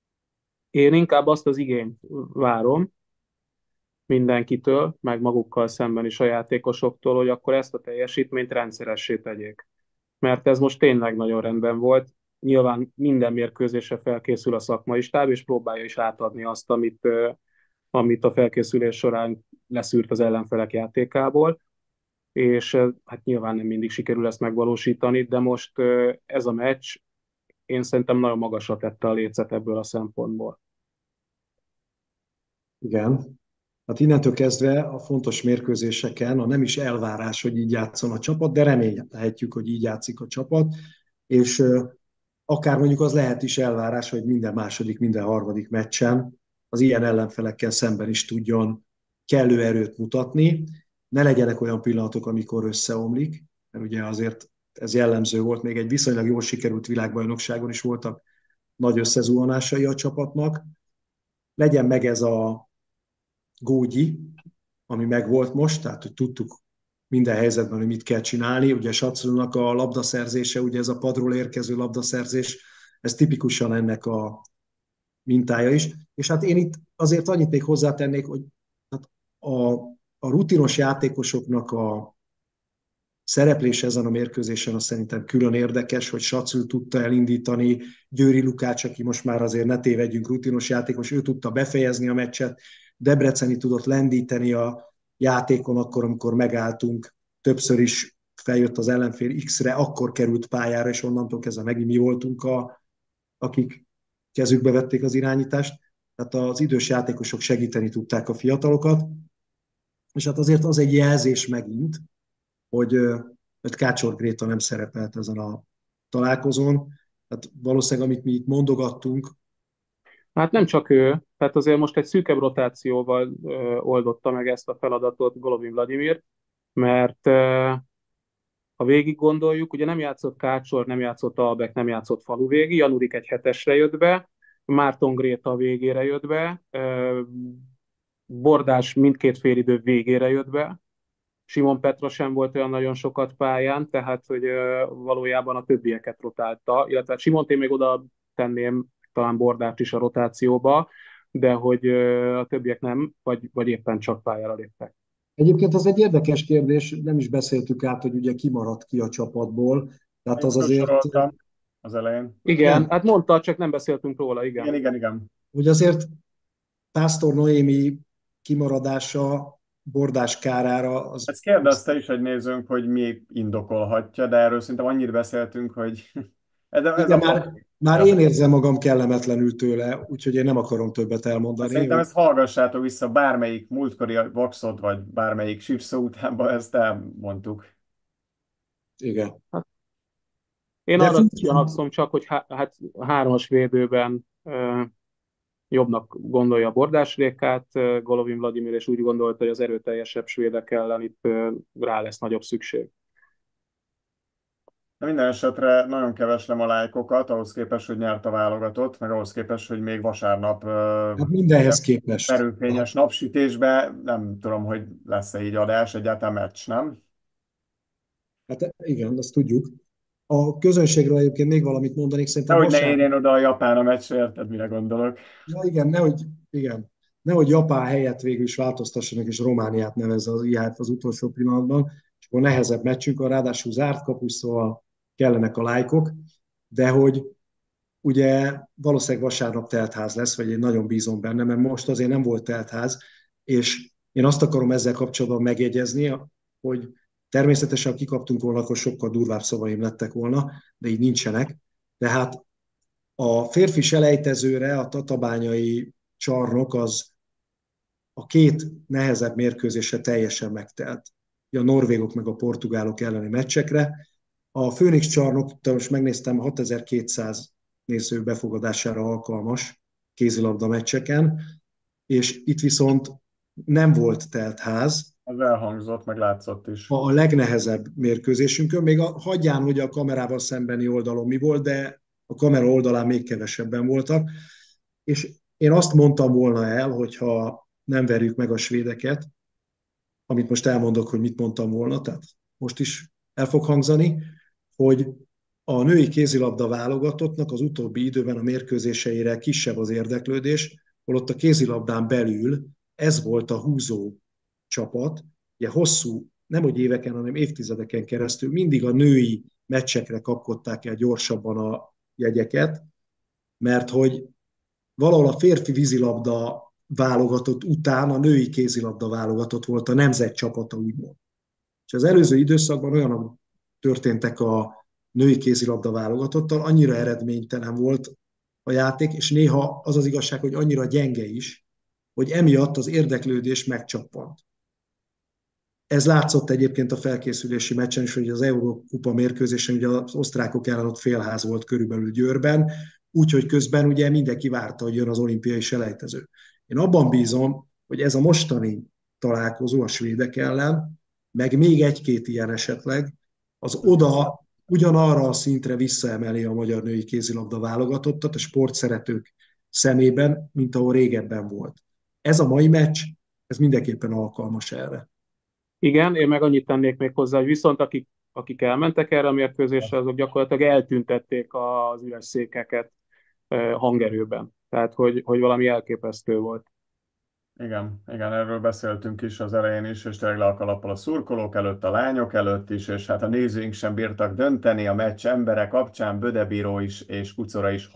Én inkább azt az igényt várom mindenkitől, meg magukkal szemben is a játékosoktól, hogy akkor ezt a teljesítményt rendszeressé tegyék. Mert ez most tényleg nagyon rendben volt. Nyilván minden mérkőzésre felkészül a szakmai stáb, és próbálja is átadni azt, amit a felkészülés során leszűrt az ellenfelek játékából, és hát nyilván nem mindig sikerül ezt megvalósítani, de most ez a meccs én szerintem nagyon magasra tette a lécet ebből a szempontból. Igen. Hát innentől kezdve a fontos mérkőzéseken a nem is elvárás, hogy így játszon a csapat, de remélhetjük, hogy így játszik a csapat, és akár mondjuk az lehet is elvárás, hogy minden második, minden harmadik meccsen az ilyen ellenfelekkel szemben is tudjon kellő erőt mutatni. Ne legyenek olyan pillanatok, amikor összeomlik, mert ugye azért ez jellemző volt, még egy viszonylag jól sikerült világbajnokságon is voltak nagy összezuhanásai a csapatnak. Legyen meg ez a gógyi, ami megvolt most, tehát hogy tudtuk minden helyzetben, hogy mit kell csinálni. Ugye Saclónak a labdaszerzése, ugye ez a padról érkező labdaszerzés, ez tipikusan ennek a mintája is. És hát én itt azért annyit még hozzátennék, hogy hát a rutinos játékosoknak szereplés ezen a mérkőzésen az szerintem külön érdekes, hogy Sacül tudta elindítani, Győri Lukács, aki most már azért ne tévedjünk, rutinos játékos, ő tudta befejezni a meccset, Debreceni tudott lendíteni a játékon akkor, amikor megálltunk, többször is feljött az ellenfél X-re, akkor került pályára, és onnantól kezdve megint mi voltunk, akik kezükbe vették az irányítást. Tehát az idős játékosok segíteni tudták a fiatalokat, és hát azért az egy jelzés megint, hogy Kácsor Gréta nem szerepelt ezen a találkozón. Tehát valószínűleg, amit mi itt mondogattunk, Hát nem csak ő, tehát azért most egy szűkebb rotációval oldotta meg ezt a feladatot Golovin Vladimir, mert ha végig gondoljuk, ugye nem játszott Kácsor, nem játszott Albek, nem játszott Faluvégi, Janurik egy hetesre jött be, Márton Gréta a végére jött be, Bordás mindkét félidő végére jött be, Simon Petra sem volt olyan nagyon sokat pályán, tehát hogy valójában a többieket rotálta, illetve Simont én még oda tenném talán Bordást is a rotációba, de hogy a többiek nem, vagy éppen csak pályára léptek. egyébként az egy érdekes kérdés, nem is beszéltük át, hogy ugye ki maradt ki a csapatból, tehát Én az azért, felsoroltam az elején. Igen, nem, hát mondta, csak nem beszéltünk róla, Igen, igen. igen, igen. hogy azért Pásztor Noémi kimaradása Bordás kárára, az Ezt kérdezte is egy nézőnk, hogy mi indokolhatja, de erről szerintem annyit beszéltünk, hogy ez igen, a már én érzem magam kellemetlenül tőle, úgyhogy én nem akarom többet elmondani. Szerintem ezt hallgassátok vissza, bármelyik múltkori Voxot, vagy bármelyik sipszó utánban ezt elmondtuk. Igen. Én De arra gyanakszom csak, hogy hát hármas védőben jobbnak gondolja Bordás Rékát, Golovin Vladimir, és úgy gondolta, hogy az erőteljesebb svédek ellen itt rá lesz nagyobb szükség. De minden esetre nagyon keveslem a lájkokat, ahhoz képest, hogy nyert a válogatott, meg ahhoz képest, hogy még vasárnap Hát mindenhez képest. erőfényes napsütésben, nem tudom, hogy lesz-e így adás, egyáltalán meccs, nem? Hát igen, azt tudjuk. A közönségről egyébként még valamit mondanék, szerintem Nehogy ne vasárnap. érjen oda a Japán a meccsre, érted, mire gondolok? Ja, igen, nehogy Japán helyett végül is változtassanak, és Romániát nevezze az IHF az utolsó pillanatban, és akkor nehezebb meccsünk van, ráadásul zárt kapus, szóval kellenek a lájkok, de hogy ugye valószínűleg vasárnap teltház lesz, vagy én nagyon bízom benne, mert most azért nem volt teltház, és én azt akarom ezzel kapcsolatban megjegyezni, hogy természetesen, ha kikaptunk volna, akkor sokkal durvább szavaim lettek volna, de így nincsenek. Tehát a férfi selejtezőre a tatabányai csarnok az a két nehezebb mérkőzése teljesen megtelt. A norvégok meg a portugálok elleni meccsekre. A Főnix csarnok, most megnéztem, 6200 néző befogadására alkalmas kézilabda meccseken, és itt viszont nem volt telt ház. Az elhangzott, meg látszott is. A legnehezebb mérkőzésünkön, még hagyján, hogy a kamerával szembeni oldalon mi volt, de a kamera oldalán még kevesebben voltak, és én azt mondtam volna el, hogyha nem verjük meg a svédeket, amit most elmondok, hogy mit mondtam volna, tehát most is el fog hangzani, hogy a női kézilabda válogatottnak az utóbbi időben a mérkőzéseire kisebb az érdeklődés, holott a kézilabdán belül ez volt a húzó csapat, ugye hosszú, nem hogy éveken, hanem évtizedeken keresztül mindig a női meccsekre kapkodták el gyorsabban a jegyeket, mert hogy valahol a férfi vízilabda válogatott után a női kézilabda válogatott volt a nemzet csapata, úgymond. És az előző időszakban olyanok történtek a női kézilabda válogatottal, annyira eredménytelen volt a játék, és néha az az igazság, hogy annyira gyenge is, hogy emiatt az érdeklődés megcsappant. Ez látszott egyébként a felkészülési meccsen is, hogy az Eurókupa mérkőzésen ugye az osztrákok ellen ott félház volt körülbelül Győrben, úgyhogy közben ugye mindenki várta, hogy jön az olimpiai selejtező. Én abban bízom, hogy ez a mostani találkozó a svédek ellen, meg még egy-két ilyen esetleg, az oda ugyanarra a szintre visszaemeli a magyar női kézilabda válogatottat a sportszeretők szemében, mint ahol régebben volt. Ez a mai meccs, ez mindenképpen alkalmas erre. Igen, én meg annyit tennék még hozzá, hogy viszont akik elmentek erre a mérkőzésre, azok gyakorlatilag eltüntették az üres székeket hangerőben. Tehát, hogy valami elképesztő volt. Igen, erről beszéltünk is az elején is, és tényleg le a kalappal a szurkolók előtt, a lányok előtt is, és hát a nézőink sem bírtak dönteni, a meccs embere kapcsán Bödebíró is és Kucora is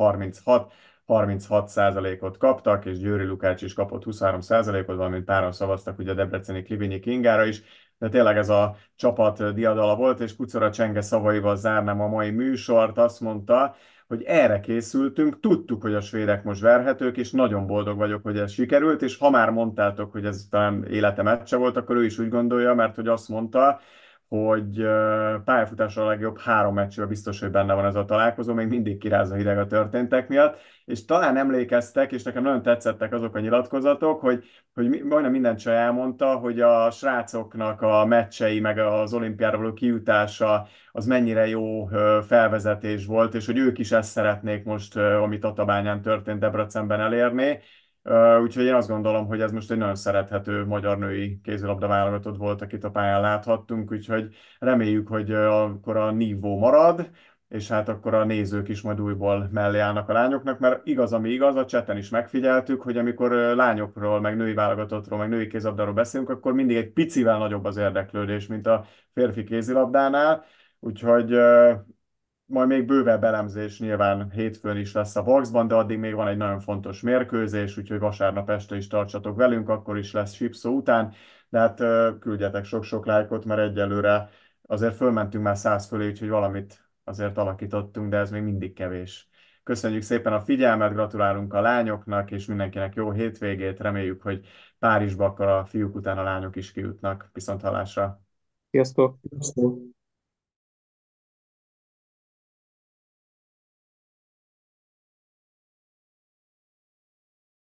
36% kaptak, és Győri Lukács is kapott 23%-ot, valamint páran szavaztak ugye a debreceni Klivinyi Kingára is, de tényleg ez a csapat diadala volt, és Kucora csenge szavaival zárnám a mai műsort, azt mondta, hogy erre készültünk, tudtuk, hogy a svédek most verhetők, és nagyon boldog vagyok, hogy ez sikerült, és ha már mondtátok, hogy ez talán élete meccse volt, akkor ő is úgy gondolja, mert hogy azt mondta, hogy pályafutásra a legjobb 3 meccsről biztos, hogy benne van ez a találkozó, még mindig kiráz a hideg a történtek miatt, és talán emlékeztek, és nekem nagyon tetszettek azok a nyilatkozatok, hogy majdnem mindent se elmondta, hogy a srácoknak a meccsei, meg az olimpiára való kijutása, az mennyire jó felvezetés volt, és hogy ők is ezt szeretnék most, ami Tatabányán történt, Debrecenben elérni. Úgyhogy én azt gondolom, hogy ez most egy nagyon szerethető magyar női kézilabda válogatott volt, akit a pályán láthattunk, úgyhogy reméljük, hogy akkor a nívó marad, és hát akkor a nézők is majd újból mellé állnak a lányoknak, mert igaz, ami igaz, a cseten is megfigyeltük, hogy amikor lányokról, meg női válogatottról, meg női kézilabdáról beszélünk, akkor mindig egy picivel nagyobb az érdeklődés, mint a férfi kézilabdánál, úgyhogy majd még bővebb elemzés nyilván hétfőn is lesz a Boxban, de addig még van egy nagyon fontos mérkőzés, úgyhogy vasárnap este is tartsatok velünk, akkor is lesz Sipszó után, de hát küldjetek sok-sok lájkot, mert egyelőre azért fölmentünk már 100 fölé, úgyhogy valamit azért alakítottunk, de ez még mindig kevés. Köszönjük szépen a figyelmet, gratulálunk a lányoknak, és mindenkinek jó hétvégét, reméljük, hogy Párizsba akkor a fiúk után a lányok is kijutnak. Viszonthallásra! Sziasztok! Sziasztok!